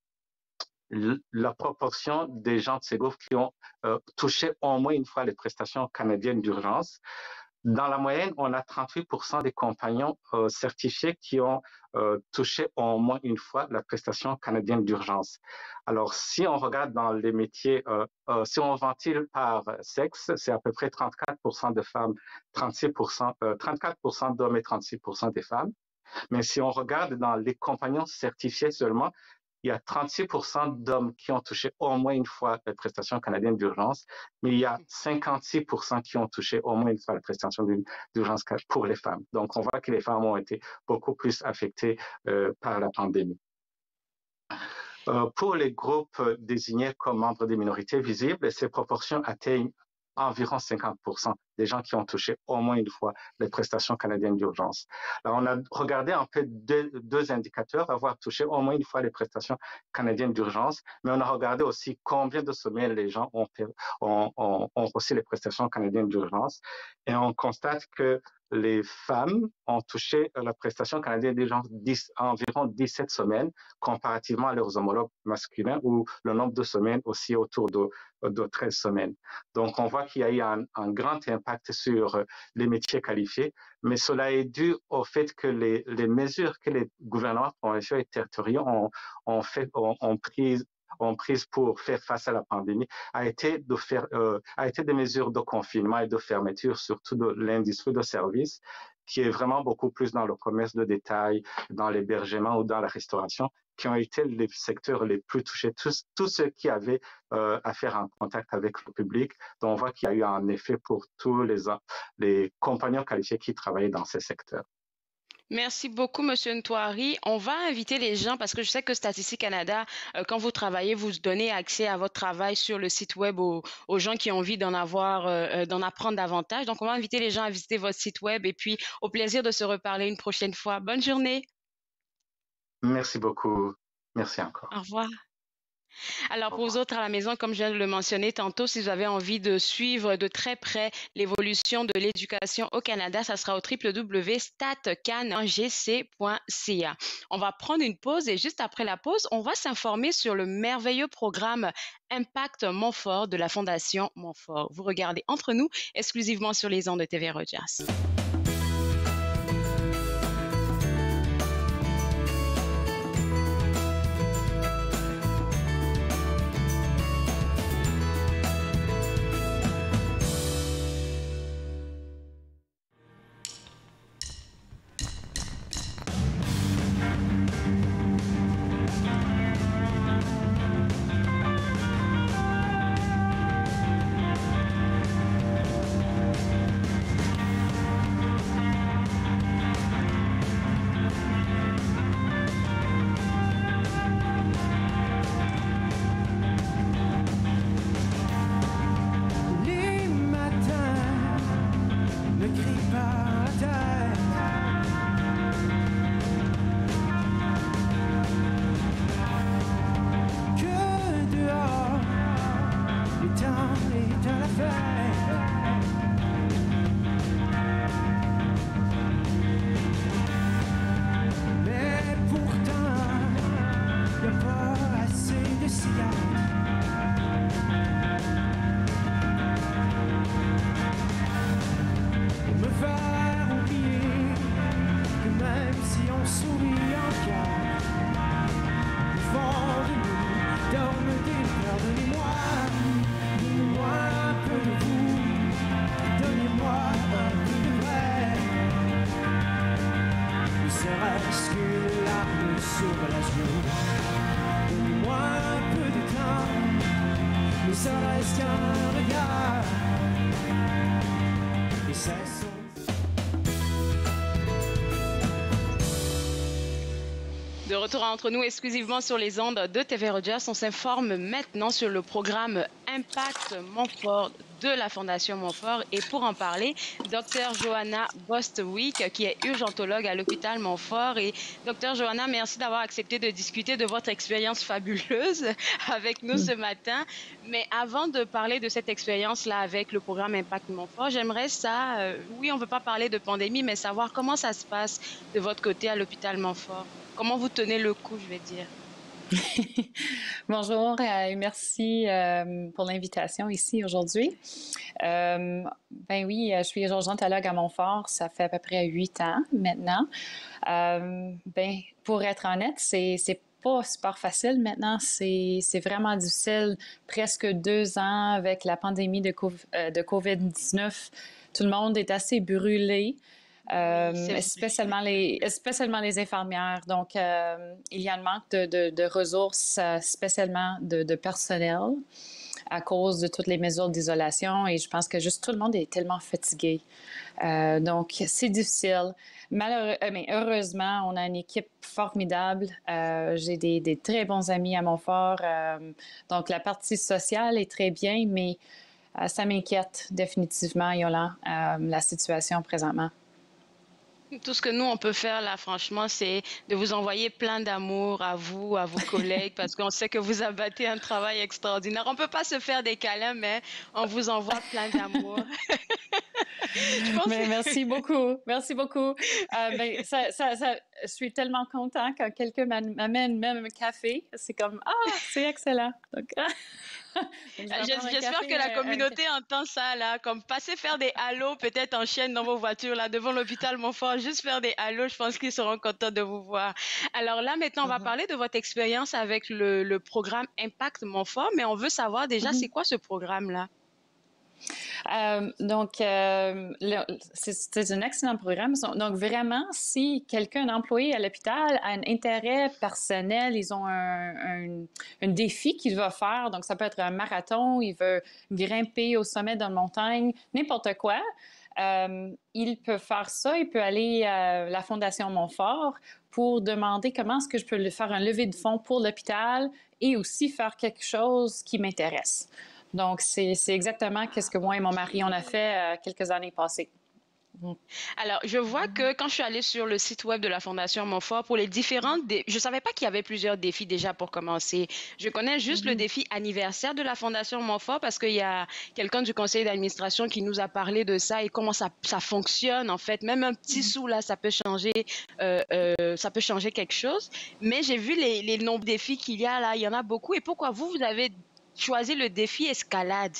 l- la proportion des gens de ces groupes qui ont euh, touché au moins une fois les prestations canadiennes d'urgence, dans la moyenne, on a trente-huit pour cent des compagnons euh, certifiés qui ont euh, touché au moins une fois la prestation canadienne d'urgence. Alors, si on regarde dans les métiers, euh, euh, si on ventile par sexe, c'est à peu près trente-quatre pour cent de femmes, trente-six pour cent, euh, trente-quatre pour cent d'hommes et trente-six pour cent des femmes. Mais si on regarde dans les compagnons certifiés seulement, il y a trente-six pour cent d'hommes qui ont touché au moins une fois la prestation canadienne d'urgence, mais il y a cinquante-six pour cent qui ont touché au moins une fois la prestation d'urgence pour les femmes. Donc, on voit que les femmes ont été beaucoup plus affectées euh, par la pandémie. Euh, pour les groupes désignés comme membres des minorités visibles, ces proportions atteignent environ cinquante pour cent. des gens qui ont touché au moins une fois les prestations canadiennes d'urgence. Alors, on a regardé un peu deux, deux indicateurs, avoir touché au moins une fois les prestations canadiennes d'urgence, mais on a regardé aussi combien de semaines les gens ont, ont, ont, ont reçu les prestations canadiennes d'urgence, et on constate que les femmes ont touché la prestation canadienne d'urgence environ dix-sept semaines, comparativement à leurs homologues masculins, où le nombre de semaines aussi autour de, de treize semaines. Donc, on voit qu'il y a eu un, un grand impact sur les métiers qualifiés, mais cela est dû au fait que les, les mesures que les gouvernements provinciaux et territoriaux ont, ont, fait, ont, ont prises ont prises pour faire face à la pandémie a été de faire euh, a été des mesures de confinement et de fermeture, surtout de l'industrie de services, qui est vraiment beaucoup plus dans le commerce de détail, dans l'hébergement ou dans la restauration, qui ont été les secteurs les plus touchés, tous, tous ceux qui avaient euh, à faire un contact avec le public. Donc on voit qu'il y a eu un effet pour tous les, les compagnons qualifiés qui travaillaient dans ces secteurs. Merci beaucoup, Monsieur Ntouari. On va inviter les gens, parce que je sais que Statistique Canada, euh, quand vous travaillez, vous donnez accès à votre travail sur le site web aux, aux gens qui ont envie d'en avoir, euh, d'en apprendre davantage. Donc, on va inviter les gens à visiter votre site web et puis au plaisir de se reparler une prochaine fois. Bonne journée. Merci beaucoup. Merci encore. Au revoir. Alors, pour vous autres à la maison, comme je viens de le mentionner tantôt, si vous avez envie de suivre de très près l'évolution de l'éducation au Canada, ça sera au w w w point stat can g c point c a. On va prendre une pause et juste après la pause, on va s'informer sur le merveilleux programme Impact Montfort de la Fondation Montfort. Vous regardez Entre nous, exclusivement sur les ondes de T V Rogers. De retour entre nous exclusivement sur les ondes de T V Rogers, on s'informe maintenant sur le programme Impact Montfort de la Fondation Montfort. Et pour en parler, Docteur Johanna Bostwick, qui est urgentologue à l'hôpital Montfort. Et Docteur Johanna, merci d'avoir accepté de discuter de votre expérience fabuleuse avec nous ce matin. Mais avant de parler de cette expérience-là avec le programme Impact Montfort, j'aimerais ça, euh, oui, on ne veut pas parler de pandémie, mais savoir comment ça se passe de votre côté à l'hôpital Montfort. Comment vous tenez le coup, je vais dire? Bonjour et euh, merci euh, pour l'invitation ici aujourd'hui. Euh, ben oui, je suis urgentologue à Montfort, ça fait à peu près huit ans maintenant. Euh, ben, pour être honnête, c'est, c'est pas super facile maintenant, c'est, c'est vraiment difficile. Presque deux ans avec la pandémie de, de covid dix-neuf, tout le monde est assez brûlé. Euh, oui, spécialement, les, spécialement les infirmières. Donc, euh, il y a un manque de, de, de ressources, euh, spécialement de, de personnel à cause de toutes les mesures d'isolation. Et je pense que juste tout le monde est tellement fatigué. Euh, donc, c'est difficile. Malheureux, mais heureusement, on a une équipe formidable. Euh, j'ai des, des très bons amis à Montfort. Euh, donc, la partie sociale est très bien, mais euh, ça m'inquiète définitivement, Yolan, euh, la situation présentement. Tout ce que nous, on peut faire là, franchement, c'est de vous envoyer plein d'amour à vous, à vos collègues, parce qu'on sait que vous abattez un travail extraordinaire. On ne peut pas se faire des câlins, mais on vous envoie plein d'amour. Je pense... Mais merci beaucoup. Merci beaucoup. Euh, ben, ça, ça, ça, je suis tellement contente quand quelqu'un m'amène même un café. C'est comme, ah, c'est excellent. Donc, j'espère que la communauté un... entend ça, là, comme passer faire des halos peut-être en chaîne dans vos voitures, là, devant l'hôpital Montfort, juste faire des halos, je pense qu'ils seront contents de vous voir. Alors là, maintenant, on va uh-huh. parler de votre expérience avec le, le programme Impact Montfort, mais on veut savoir déjà, uh-huh. c'est quoi ce programme-là? Euh, donc, euh, c'est un excellent programme. Donc, vraiment, si quelqu'un, un employé à l'hôpital, a un intérêt personnel, ils ont un, un, un défi qu'il va faire, donc ça peut être un marathon, il veut grimper au sommet d'une montagne, n'importe quoi, euh, il peut faire ça, il peut aller à la Fondation Montfort pour demander comment est-ce que je peux faire un levée de fonds pour l'hôpital et aussi faire quelque chose qui m'intéresse. Donc, c'est exactement ce que moi et mon mari, on a fait euh, quelques années passées. Alors, je vois que quand je suis allée sur le site web de la Fondation Montfort, pour les différentes... Dé... Je ne savais pas qu'il y avait plusieurs défis déjà pour commencer. Je connais juste mm-hmm. le défi anniversaire de la Fondation Montfort parce qu'il y a quelqu'un du conseil d'administration qui nous a parlé de ça et comment ça, ça fonctionne, en fait. Même un petit mm-hmm. sou, là, ça peut changer, euh, euh, ça peut changer quelque chose. Mais j'ai vu les, les nombres de défis qu'il y a là. Il y en a beaucoup. Et pourquoi vous, vous avez... choisir le défi escalade?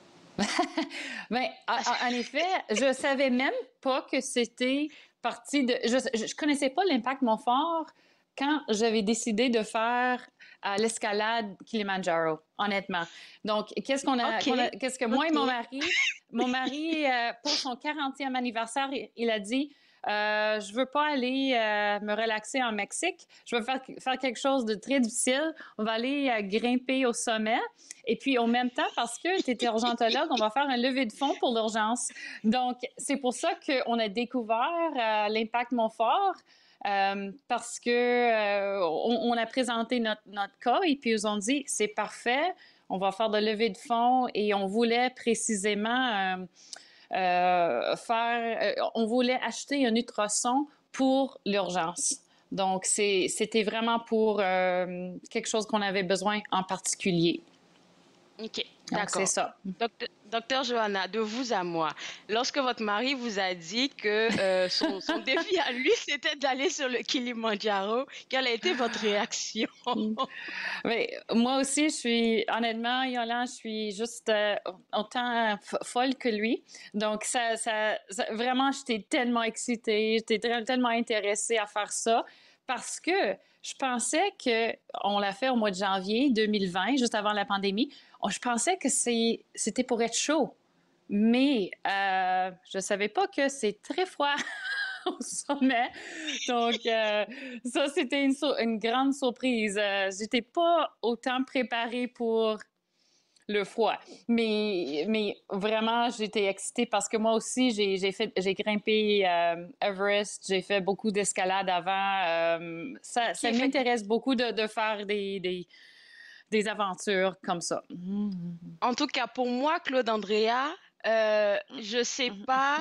Bien, en, en effet, je ne savais même pas que c'était parti de... Je ne connaissais pas l'Impact Montfort quand j'avais décidé de faire euh, l'escalade Kilimanjaro, honnêtement. Donc, qu'est-ce qu'on a, okay. qu'on a qu'est-ce que moi okay. et mon mari, mon mari, euh, pour son quarantième anniversaire, il a dit... Euh, je veux pas aller euh, me relaxer en Mexique. Je veux faire, faire quelque chose de très difficile. On va aller euh, grimper au sommet. Et puis, en même temps, parce que tu es urgentologue, on va faire un levée de fonds pour l'urgence. Donc, c'est pour ça qu'on a découvert euh, l'Impact Montfort. Euh, parce que euh, on, on a présenté notre, notre cas et puis ils ont dit c'est parfait, on va faire de levée de fonds et on voulait précisément euh, Euh, faire, euh, on voulait acheter un ultrason pour l'urgence. Donc, c'était vraiment pour euh, quelque chose qu'on avait besoin en particulier. OK, d'accord. C'est ça. Docteur, Docteur Johanna, de vous à moi, lorsque votre mari vous a dit que euh, son, son défi à lui, c'était d'aller sur le Kilimanjaro, quelle a été votre réaction? Mais, moi aussi, je suis, honnêtement, Yolan, je suis juste euh, autant folle que lui. Donc, ça, ça, ça vraiment, j'étais tellement excitée, j'étais tellement intéressée à faire ça parce que je pensais qu'on l'a fait au mois de janvier deux mille vingt, juste avant la pandémie. Je pensais que c'était pour être chaud, mais euh, je ne savais pas que c'est très froid au sommet. Donc, euh, ça, c'était une, une grande surprise. Euh, je n'étais pas autant préparée pour le froid. Mais, mais vraiment, j'étais excitée parce que moi aussi, j'ai fait, j'ai grimpé euh, Everest, j'ai fait beaucoup d'escalade avant. Euh, ça ça m'intéresse beaucoup de, de faire des... des des aventures comme ça. En tout cas, pour moi, Claude Andrea, euh, je sais pas,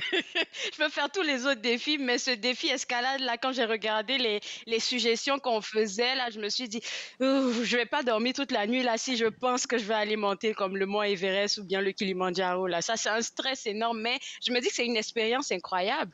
je peux faire tous les autres défis, mais ce défi escalade, là, quand j'ai regardé les, les suggestions qu'on faisait, là, je me suis dit, je vais pas dormir toute la nuit, là, si je pense que je vais aller monter comme le mont Everest ou bien le Kilimanjaro, là. Ça, c'est un stress énorme, mais je me dis que c'est une expérience incroyable.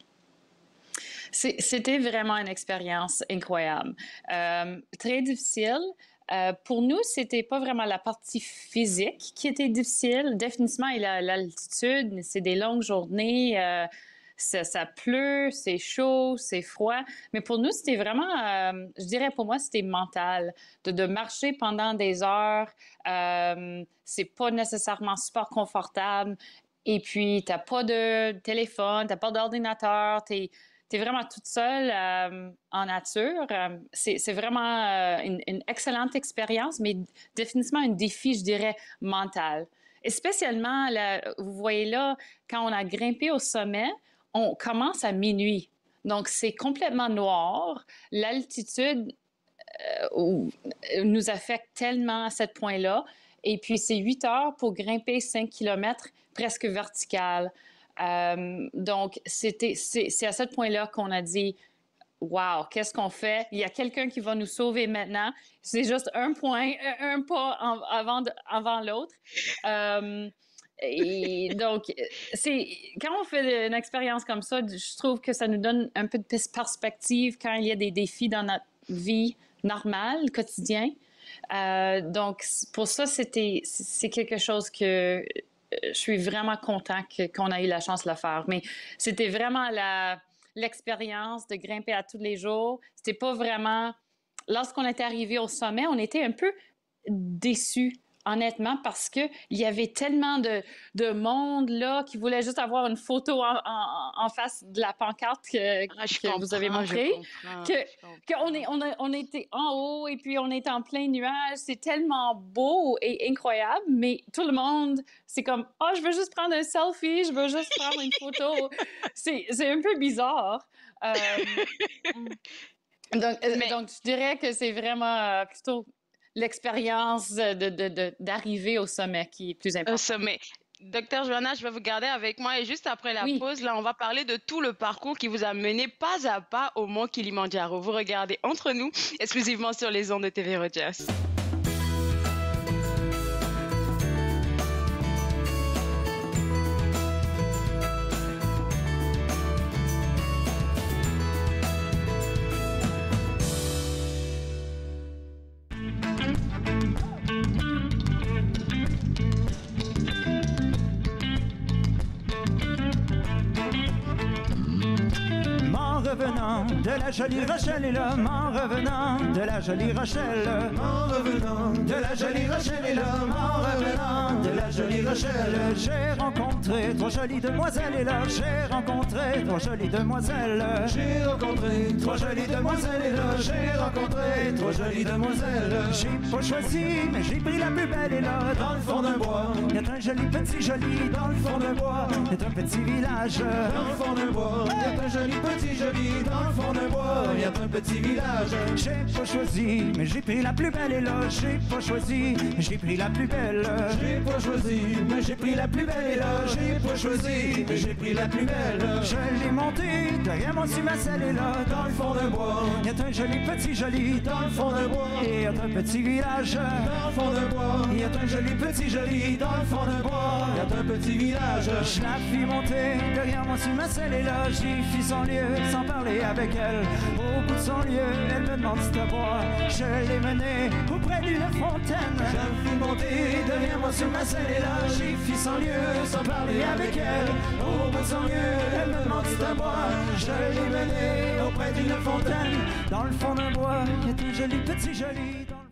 C'était vraiment une expérience incroyable. Euh, très difficile. Euh, pour nous, c'était pas vraiment la partie physique qui était difficile. Définitivement, il a l'altitude, c'est des longues journées, euh, ça, ça pleut, c'est chaud, c'est froid. Mais pour nous, c'était vraiment, euh, je dirais pour moi, c'était mental. De, de marcher pendant des heures, euh, c'est pas nécessairement super confortable. Et puis, t'as pas de téléphone, t'as pas d'ordinateur, t'es Tu es vraiment toute seule euh, en nature. Euh, c'est vraiment euh, une, une excellente expérience, mais définitivement un défi, je dirais, mental. Et spécialement, là, vous voyez là, quand on a grimpé au sommet, on commence à minuit. Donc, c'est complètement noir. L'altitude euh, nous affecte tellement à ce point-là. Et puis, c'est huit heures pour grimper cinq kilomètres presque vertical. Euh, donc, c'était, c'est, c'est à ce point-là qu'on a dit « Wow, qu'est-ce qu'on fait? Il y a quelqu'un qui va nous sauver maintenant. » C'est juste un point, un pas en, avant, de, avant l'autre. Euh, et donc, c'est, quand on fait une expérience comme ça, je trouve que ça nous donne un peu de perspective quand il y a des défis dans notre vie normale, quotidien. Euh, donc, pour ça, c'était, c'est quelque chose que je suis vraiment content que, qu'on a eu la chance de le faire. Mais c'était vraiment la, l'expérience de grimper à tous les jours. C'était pas vraiment... Lorsqu'on était arrivé au sommet, on était un peu déçus, honnêtement, parce qu'il y avait tellement de, de monde là qui voulait juste avoir une photo en, en, en face de la pancarte que, ah, que vous avez montrée. Que, qu'on est, on, a, on était en haut et puis on était en plein nuage. C'est tellement beau et incroyable, mais tout le monde, c'est comme « Ah, oh, je veux juste prendre un selfie, je veux juste prendre une photo. » c'est, c'est un peu bizarre. Euh, donc, mais... donc, je dirais que c'est vraiment euh, plutôt... l'expérience de, de, de, d'arriver au sommet qui est plus importante. Au sommet. Docteur Joanna, je vais vous garder avec moi et juste après la oui. pause, là, on va parler de tout le parcours qui vous a mené pas à pas au mont Kilimandjaro. Vous regardez Entre nous, exclusivement sur les ondes de T V Rogers. revenant de la jolie Rochelle, et l'homme en revenant de la jolie Rochelle, en revenant de la jolie Rochelle, et l'homme en revenant de la jolie Rochelle. J'ai rencontré trois jolies demoiselles, et là j'ai rencontré trois jolies demoiselles. J'ai rencontré trois jolies demoiselles, et là j'ai rencontré trois jolies demoiselles. J'ai pas choisi, mais j'ai pris la plus belle, et là dans le fond d'un bois, il y a un joli petit joli dans le fond d'un bois, il y a un petit village dans le fond d'un bois, il y a un joli petit joli dans le fond d'un bois, il y a un petit village. J'ai pas choisi, mais j'ai pris la plus belle, et là j'ai pas choisi, mais j'ai pris la plus belle. J'ai pas choisi, mais j'ai pris la plus belle, et là j'ai pas choisi, mais j'ai pris la plus belle. Je l'ai montée derrière mon cimacelle, et là dans le fond d'un bois, il y a un joli petit joli dans le fond d'un bois, et il y a un petit village dans le fond d'un bois, il y a un joli petit joli dans le fond d'un bois, il y a un petit village. Je la fis monter derrière mon cimacelle, et là j'y fis son lieu sans parler avec elle. Au bout de son lieu, elle me demande si t'as boire. Je l'ai menée auprès d'une fontaine. Je la fis monter derrière moi sur ma selle, et là j'y fis son lieu sans parler avec elle. Au bout de son lieu, elle me demande si t'as boire. Je l'ai menée auprès d'une fontaine. Dans le fond d'un bois, il y a un joli petit joli. Dans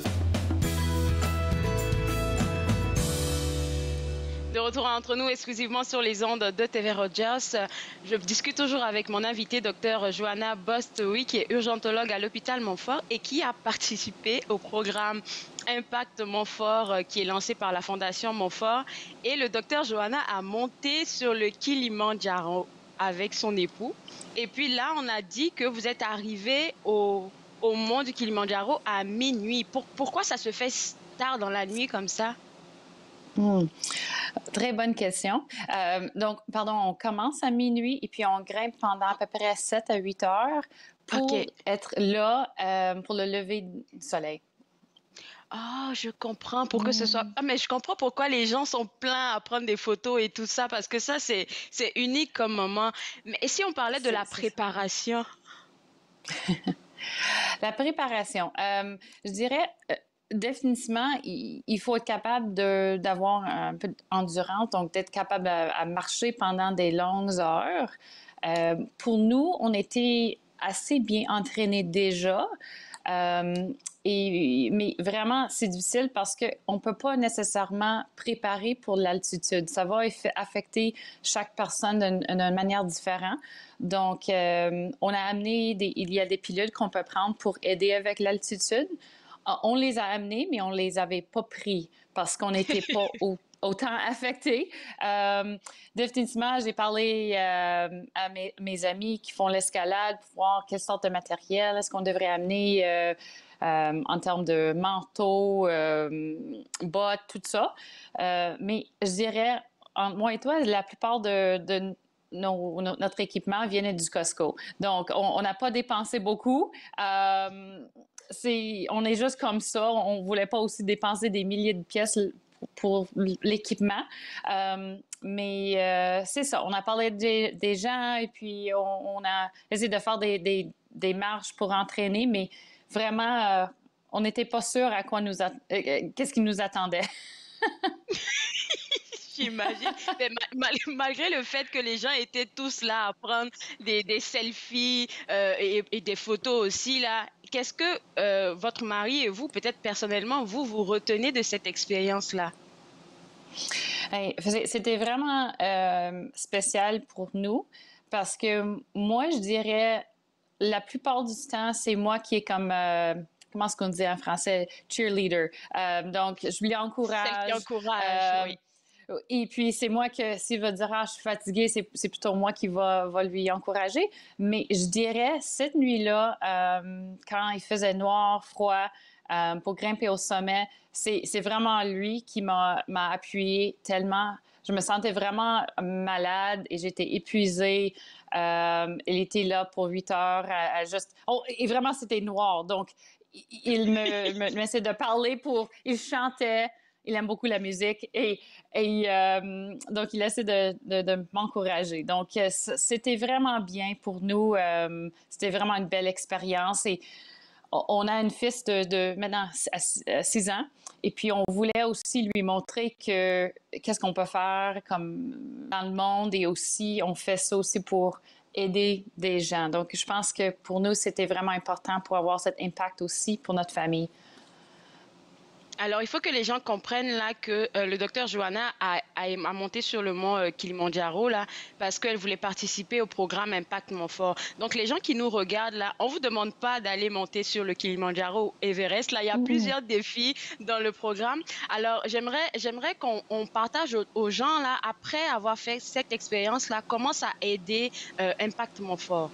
De retour entre nous exclusivement sur les ondes de T V Rogers. Je discute toujours avec mon invité, Dr Joanna Bostwick, qui est urgentologue à l'hôpital Montfort et qui a participé au programme Impact Montfort qui est lancé par la Fondation Montfort. Et le Dr Joanna a monté sur le Kilimandjaro avec son époux. Et puis là, on a dit que vous êtes arrivé au, au mont du Kilimandjaro à minuit. Pour, pourquoi ça se fait tard dans la nuit comme ça? Mmh. Très bonne question. Euh, donc, pardon, on commence à minuit et puis on grimpe pendant à peu près sept à huit heures pour okay. être là euh, pour le lever du soleil. Ah, oh, je comprends pour que mmh. ce soit... Ah, mais je comprends pourquoi les gens sont pleins à prendre des photos et tout ça, parce que ça, c'est, c'est unique comme moment. Mais et si on parlait de c'est, la préparation? La préparation, euh, je dirais... Euh, définitivement, il faut être capable de, d'avoir un peu d'endurance, donc d'être capable à, à marcher pendant des longues heures. Euh, pour nous, on était assez bien entraînés déjà, euh, et, mais vraiment, c'est difficile parce qu'on ne peut pas nécessairement préparer pour l'altitude. Ça va affecter chaque personne d'une, d'une manière différente. Donc, euh, on a amené, des, il y a des pilules qu'on peut prendre pour aider avec l'altitude. On les a amenés, mais on ne les avait pas pris parce qu'on n'était pas au, autant affectée. Euh, définitivement, j'ai parlé euh, à mes, mes amis qui font l'escalade pour voir quelle sorte de matériel est-ce qu'on devrait amener euh, euh, en termes de manteau, euh, bottes, tout ça. Euh, mais je dirais, entre moi et toi, la plupart de, de nos, notre équipement vient du Costco. Donc, on n'a pas dépensé beaucoup. Euh, c'est, on est juste comme ça. On ne voulait pas aussi dépenser des milliers de pièces pour l'équipement. Euh, mais euh, c'est ça, on a parlé des, des gens et puis on, on a essayé de faire des, des, des marches pour entraîner, mais vraiment, euh, on n'était pas sûr à quoi nous... A... Euh, qu'est-ce qui nous attendait. J'imagine. Mais mal, malgré le fait que les gens étaient tous là à prendre des, des selfies euh, et, et des photos aussi, là, qu'est-ce que euh, votre mari et vous, peut-être personnellement, vous, vous retenez de cette expérience-là? Hey, c'était vraiment euh, spécial pour nous parce que moi, je dirais, la plupart du temps, c'est moi qui est comme... Euh, comment est-ce qu'on dit en français? Cheerleader. Euh, donc, je lui encourage. Celle qui encourage, euh, oui. Et puis, c'est moi que, s'il va dire « Ah, je suis fatiguée », c'est, c'est plutôt moi qui va, va lui encourager. Mais je dirais, cette nuit-là, euh, quand il faisait noir, froid, euh, pour grimper au sommet, c'est, c'est vraiment lui qui m'a, m'a appuyée tellement. Je me sentais vraiment malade et j'étais épuisée. Euh, il était là pour huit heures à, à juste... Oh, et vraiment, c'était noir. Donc, il me, me, me essayait de parler pour... Il chantait. Il aime beaucoup la musique et, et euh, donc il essaie de, de, de m'encourager. Donc, c'était vraiment bien pour nous. Euh, c'était vraiment une belle expérience. Et on a une fille de, de maintenant six ans. Et puis, on voulait aussi lui montrer que qu'est-ce qu'on peut faire comme dans le monde. Et aussi, on fait ça aussi pour aider des gens. Donc, je pense que pour nous, c'était vraiment important pour avoir cet impact aussi pour notre famille. Alors, il faut que les gens comprennent là que euh, le docteur Johanna a, a, a monté sur le mont euh, Kilimandjaro là parce qu'elle voulait participer au programme Impact Montfort. Donc, les gens qui nous regardent là, on vous demande pas d'aller monter sur le Kilimandjaro ou Everest. Là, il y a mmh. plusieurs défis dans le programme. Alors, j'aimerais, j'aimerais qu'on on partage aux, aux gens là, après avoir fait cette expérience là, comment ça a aidé euh, Impact Montfort.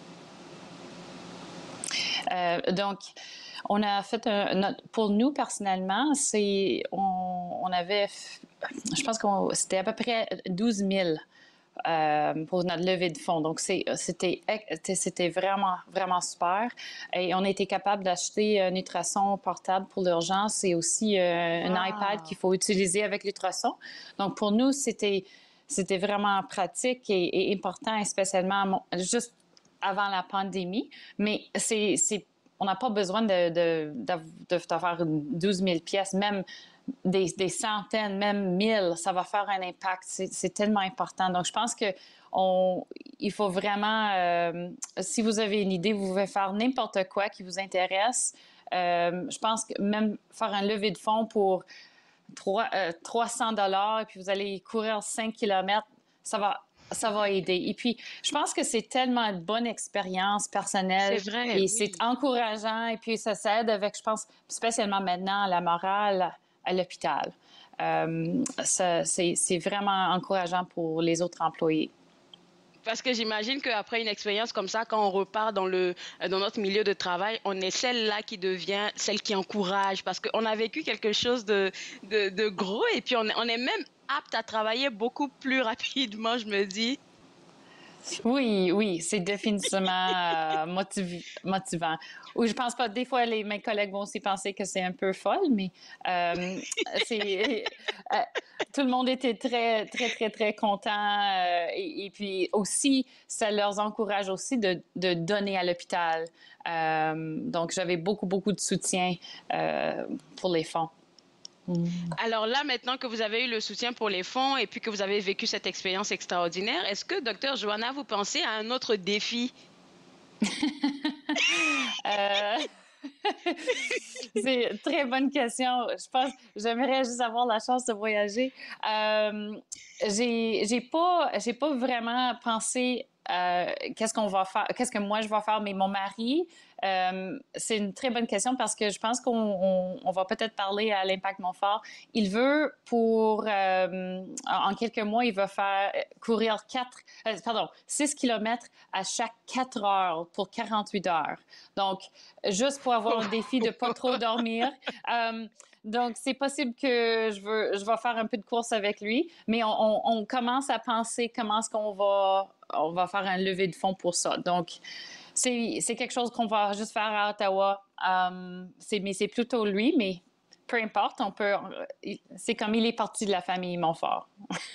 Euh, donc, on a fait un, pour nous personnellement, c'est on, on avait, je pense que c'était à peu près douze mille euh, pour notre levée de fonds. Donc c'est, c'était c'était vraiment vraiment super. Et on a été capable d'acheter un ultrason portable pour l'urgence et aussi euh, un ah. iPad qu'il faut utiliser avec l'ultrason. Donc pour nous c'était c'était vraiment pratique et, et important, et spécialement juste avant la pandémie. Mais c'est c'est on n'a pas besoin de, de, de, de, de faire douze mille pièces, même des, des centaines, même mille, ça va faire un impact. C'est, c'est tellement important. Donc, je pense que on, il faut vraiment, euh, si vous avez une idée, vous pouvez faire n'importe quoi qui vous intéresse. Euh, je pense que même faire un levée de fonds pour trois cents dollars et puis vous allez courir cinq kilomètres, ça va... ça va aider. Et puis, je pense que c'est tellement une bonne expérience personnelle. C'est vrai, et oui. c'est encourageant. Et puis, ça s'aide avec, je pense, spécialement maintenant, la morale à l'hôpital. Euh, ça, c'est, c'est vraiment encourageant pour les autres employés. Parce que j'imagine qu'après une expérience comme ça, quand on repart dans, le, dans notre milieu de travail, on est celle-là qui devient celle qui encourage. Parce qu'on a vécu quelque chose de, de, de gros et puis on, on est même apte à travailler beaucoup plus rapidement, je me dis. Oui, oui, c'est définitivement euh, motiv- motivant. Ou je pense pas, des fois, les, mes collègues vont aussi penser que c'est un peu folle, mais euh, c'est, euh, tout le monde était très, très, très, très content. Euh, et, et puis aussi, ça leur encourage aussi de, de donner à l'hôpital. Euh, donc, j'avais beaucoup, beaucoup de soutien euh, pour les fonds. Alors là, maintenant que vous avez eu le soutien pour les fonds et puis que vous avez vécu cette expérience extraordinaire, est-ce que, docteur Johanna, vous pensez à un autre défi? euh... C'est une très bonne question. Je pense j'aimerais juste avoir la chance de voyager. Euh, j'ai, j'ai pas, j'ai pas vraiment pensé euh, qu'est-ce qu'on va faire, qu'est-ce que moi je vais faire, mais mon mari, euh, c'est une très bonne question parce que je pense qu'on on, on va peut-être parler à l'Impact Montfort. Il veut pour, euh, en quelques mois, il va faire courir quatre, euh, pardon, six kilomètres à chaque quatre heures pour quarante-huit heures. Donc, juste pour avoir un défi de pas trop dormir. Euh, Donc, c'est possible que je, veux, je vais faire un peu de course avec lui, mais on, on, on commence à penser comment est-ce qu'on va, on va faire un levée de fonds pour ça. Donc, c'est, c'est quelque chose qu'on va juste faire à Ottawa. Um, c'est, mais c'est plutôt lui, mais peu importe, on peut... C'est comme il est parti de la famille Montfort.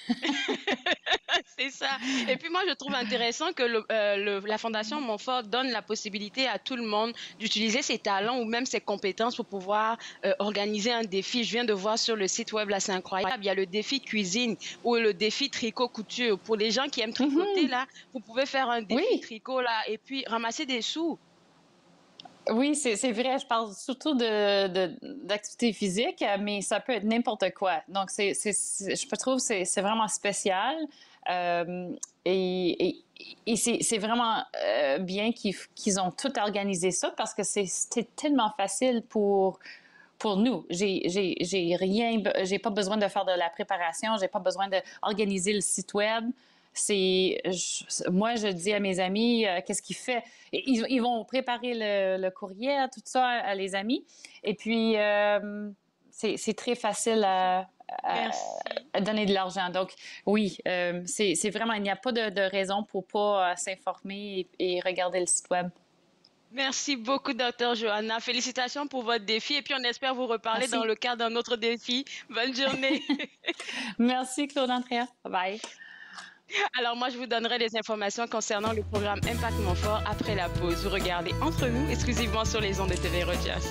C'est ça. Et puis moi, je trouve intéressant que le, euh, le, la Fondation Montfort donne la possibilité à tout le monde d'utiliser ses talents ou même ses compétences pour pouvoir euh, organiser un défi. Je viens de voir sur le site web, là, c'est incroyable. Il y a le défi cuisine ou le défi tricot-couture. Pour les gens qui aiment tricoter, mm-hmm. là, vous pouvez faire un défi oui. tricot, là, et puis ramasser des sous. Oui, c'est, c'est vrai. Je parle surtout de, de, d'activité physique, mais ça peut être n'importe quoi. Donc, c'est, c'est, c'est, je trouve que c'est, c'est vraiment spécial. Euh, et, et, et c'est, c'est vraiment euh, bien qu'ils, qu'ils ont tout organisé ça parce que c'est, c'était tellement facile pour, pour nous. J'ai, j'ai, j'ai rien, j'ai pas besoin de faire de la préparation, j'ai pas besoin d'organiser le site web. C'est, je, moi, je dis à mes amis, euh, qu'est-ce qu'ils font? Ils, ils vont préparer le, le courrier, tout ça, à, à les amis. Et puis, euh, c'est, c'est très facile à, à, à donner de l'argent. Donc, oui, euh, c'est, c'est vraiment, il n'y a pas de, de raison pour ne pas euh, s'informer et, et regarder le site web. Merci beaucoup, docteur Johanna. Félicitations pour votre défi. Et puis, on espère vous reparler Merci. Dans le cadre d'un autre défi. Bonne journée. Merci, Claude Andrea. Bye. Alors moi, je vous donnerai des informations concernant le programme Impact Montfort après la pause. Vous regardez Entre nous, exclusivement sur les ondes de T V Rogers.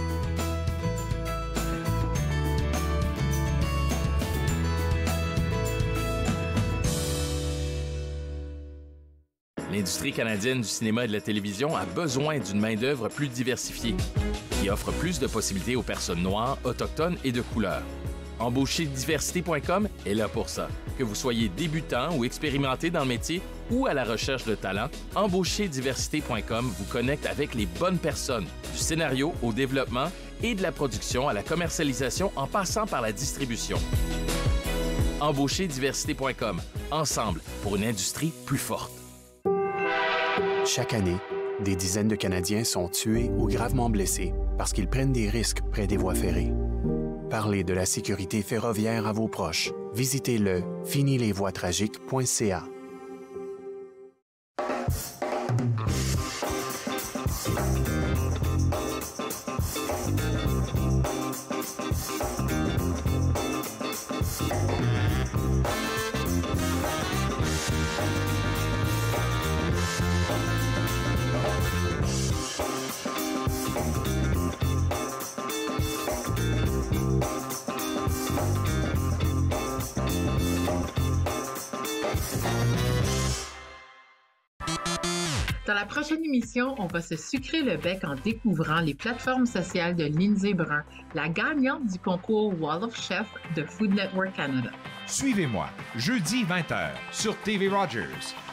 L'industrie canadienne du cinéma et de la télévision a besoin d'une main-d'œuvre plus diversifiée, qui offre plus de possibilités aux personnes noires, autochtones et de couleur. embaucher diversité point com est là pour ça. Que vous soyez débutant ou expérimenté dans le métier ou à la recherche de talent, embaucher diversité point com vous connecte avec les bonnes personnes, du scénario au développement et de la production à la commercialisation en passant par la distribution. embaucher diversité point com, ensemble pour une industrie plus forte. Chaque année, des dizaines de Canadiens sont tués ou gravement blessés parce qu'ils prennent des risques près des voies ferrées. Parlez de la sécurité ferroviaire à vos proches. Visitez le fini les voies tragiques point c a. Dans la prochaine émission, on va se sucrer le bec en découvrant les plateformes sociales de Lindsay Brun, la gagnante du concours Wall of Chef de Food Network Canada. Suivez-moi, jeudi vingt heures, sur T V Rogers.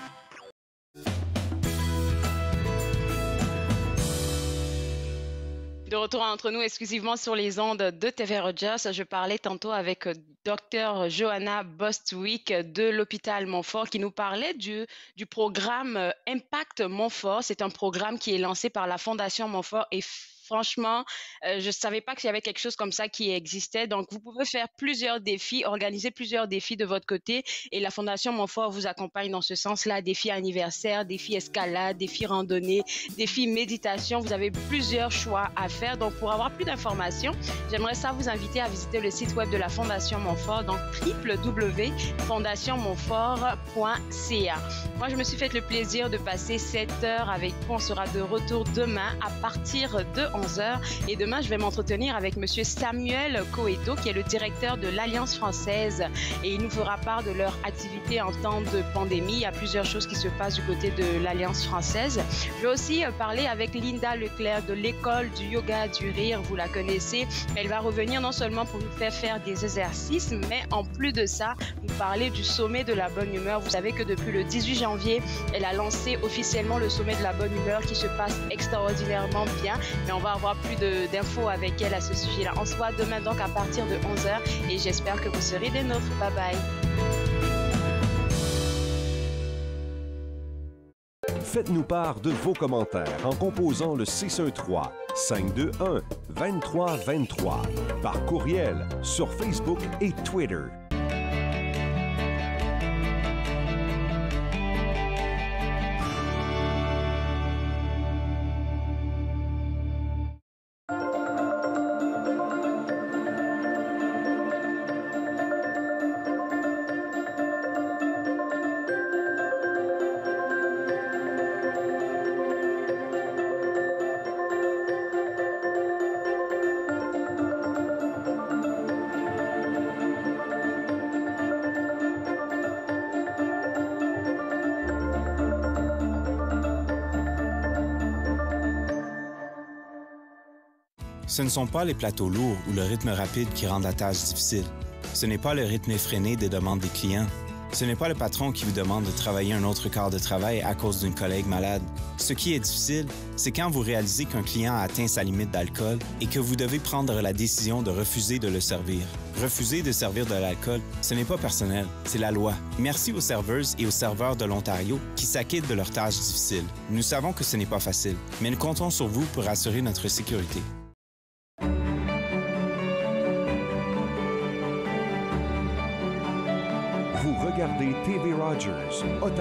De retour entre nous exclusivement sur les ondes de T V Rogers. Je parlais tantôt avec docteur Johanna Bostwick de l'hôpital Montfort qui nous parlait du, du programme Impact Montfort. C'est un programme qui est lancé par la Fondation Montfort et franchement, euh, je ne savais pas qu'il y avait quelque chose comme ça qui existait. Donc, vous pouvez faire plusieurs défis, organiser plusieurs défis de votre côté et la Fondation Montfort vous accompagne dans ce sens-là. Défi anniversaire, défi escalade, défi randonnée, défi méditation. Vous avez plusieurs choix à faire. Donc, pour avoir plus d'informations, j'aimerais ça vous inviter à visiter le site web de la Fondation Montfort, donc w w w point fondation montfort point c a. Moi, je me suis fait le plaisir de passer sept heures avec vous. On sera de retour demain à partir de onze heures. Et demain, je vais m'entretenir avec M. Samuel Coeto, qui est le directeur de l'Alliance française. Et il nous fera part de leur activité en temps de pandémie. Il y a plusieurs choses qui se passent du côté de l'Alliance française. Je vais aussi parler avec Linda Leclerc de l'école du yoga du rire. Vous la connaissez. Elle va revenir non seulement pour nous faire faire des exercices, mais en plus de ça, nous parler du sommet de la bonne humeur. Vous savez que depuis le dix-huit janvier, elle a lancé officiellement le sommet de la bonne humeur qui se passe extraordinairement bien. Mais on va avoir plus d'infos avec elle à ce sujet-là. On se voit demain donc à partir de onze heures et j'espère que vous serez des nôtres. Bye bye. Faites-nous part de vos commentaires en composant le six un trois, cinq deux un, deux trois deux trois par courriel sur Facebook et Twitter. Ce ne sont pas les plateaux lourds ou le rythme rapide qui rendent la tâche difficile. Ce n'est pas le rythme effréné des demandes des clients. Ce n'est pas le patron qui vous demande de travailler un autre quart de travail à cause d'une collègue malade. Ce qui est difficile, c'est quand vous réalisez qu'un client a atteint sa limite d'alcool et que vous devez prendre la décision de refuser de le servir. Refuser de servir de l'alcool, ce n'est pas personnel, c'est la loi. Merci aux serveuses et aux serveurs de l'Ontario qui s'acquittent de leurs tâches difficiles. Nous savons que ce n'est pas facile, mais nous comptons sur vous pour assurer notre sécurité. Vous regardez T V Rogers.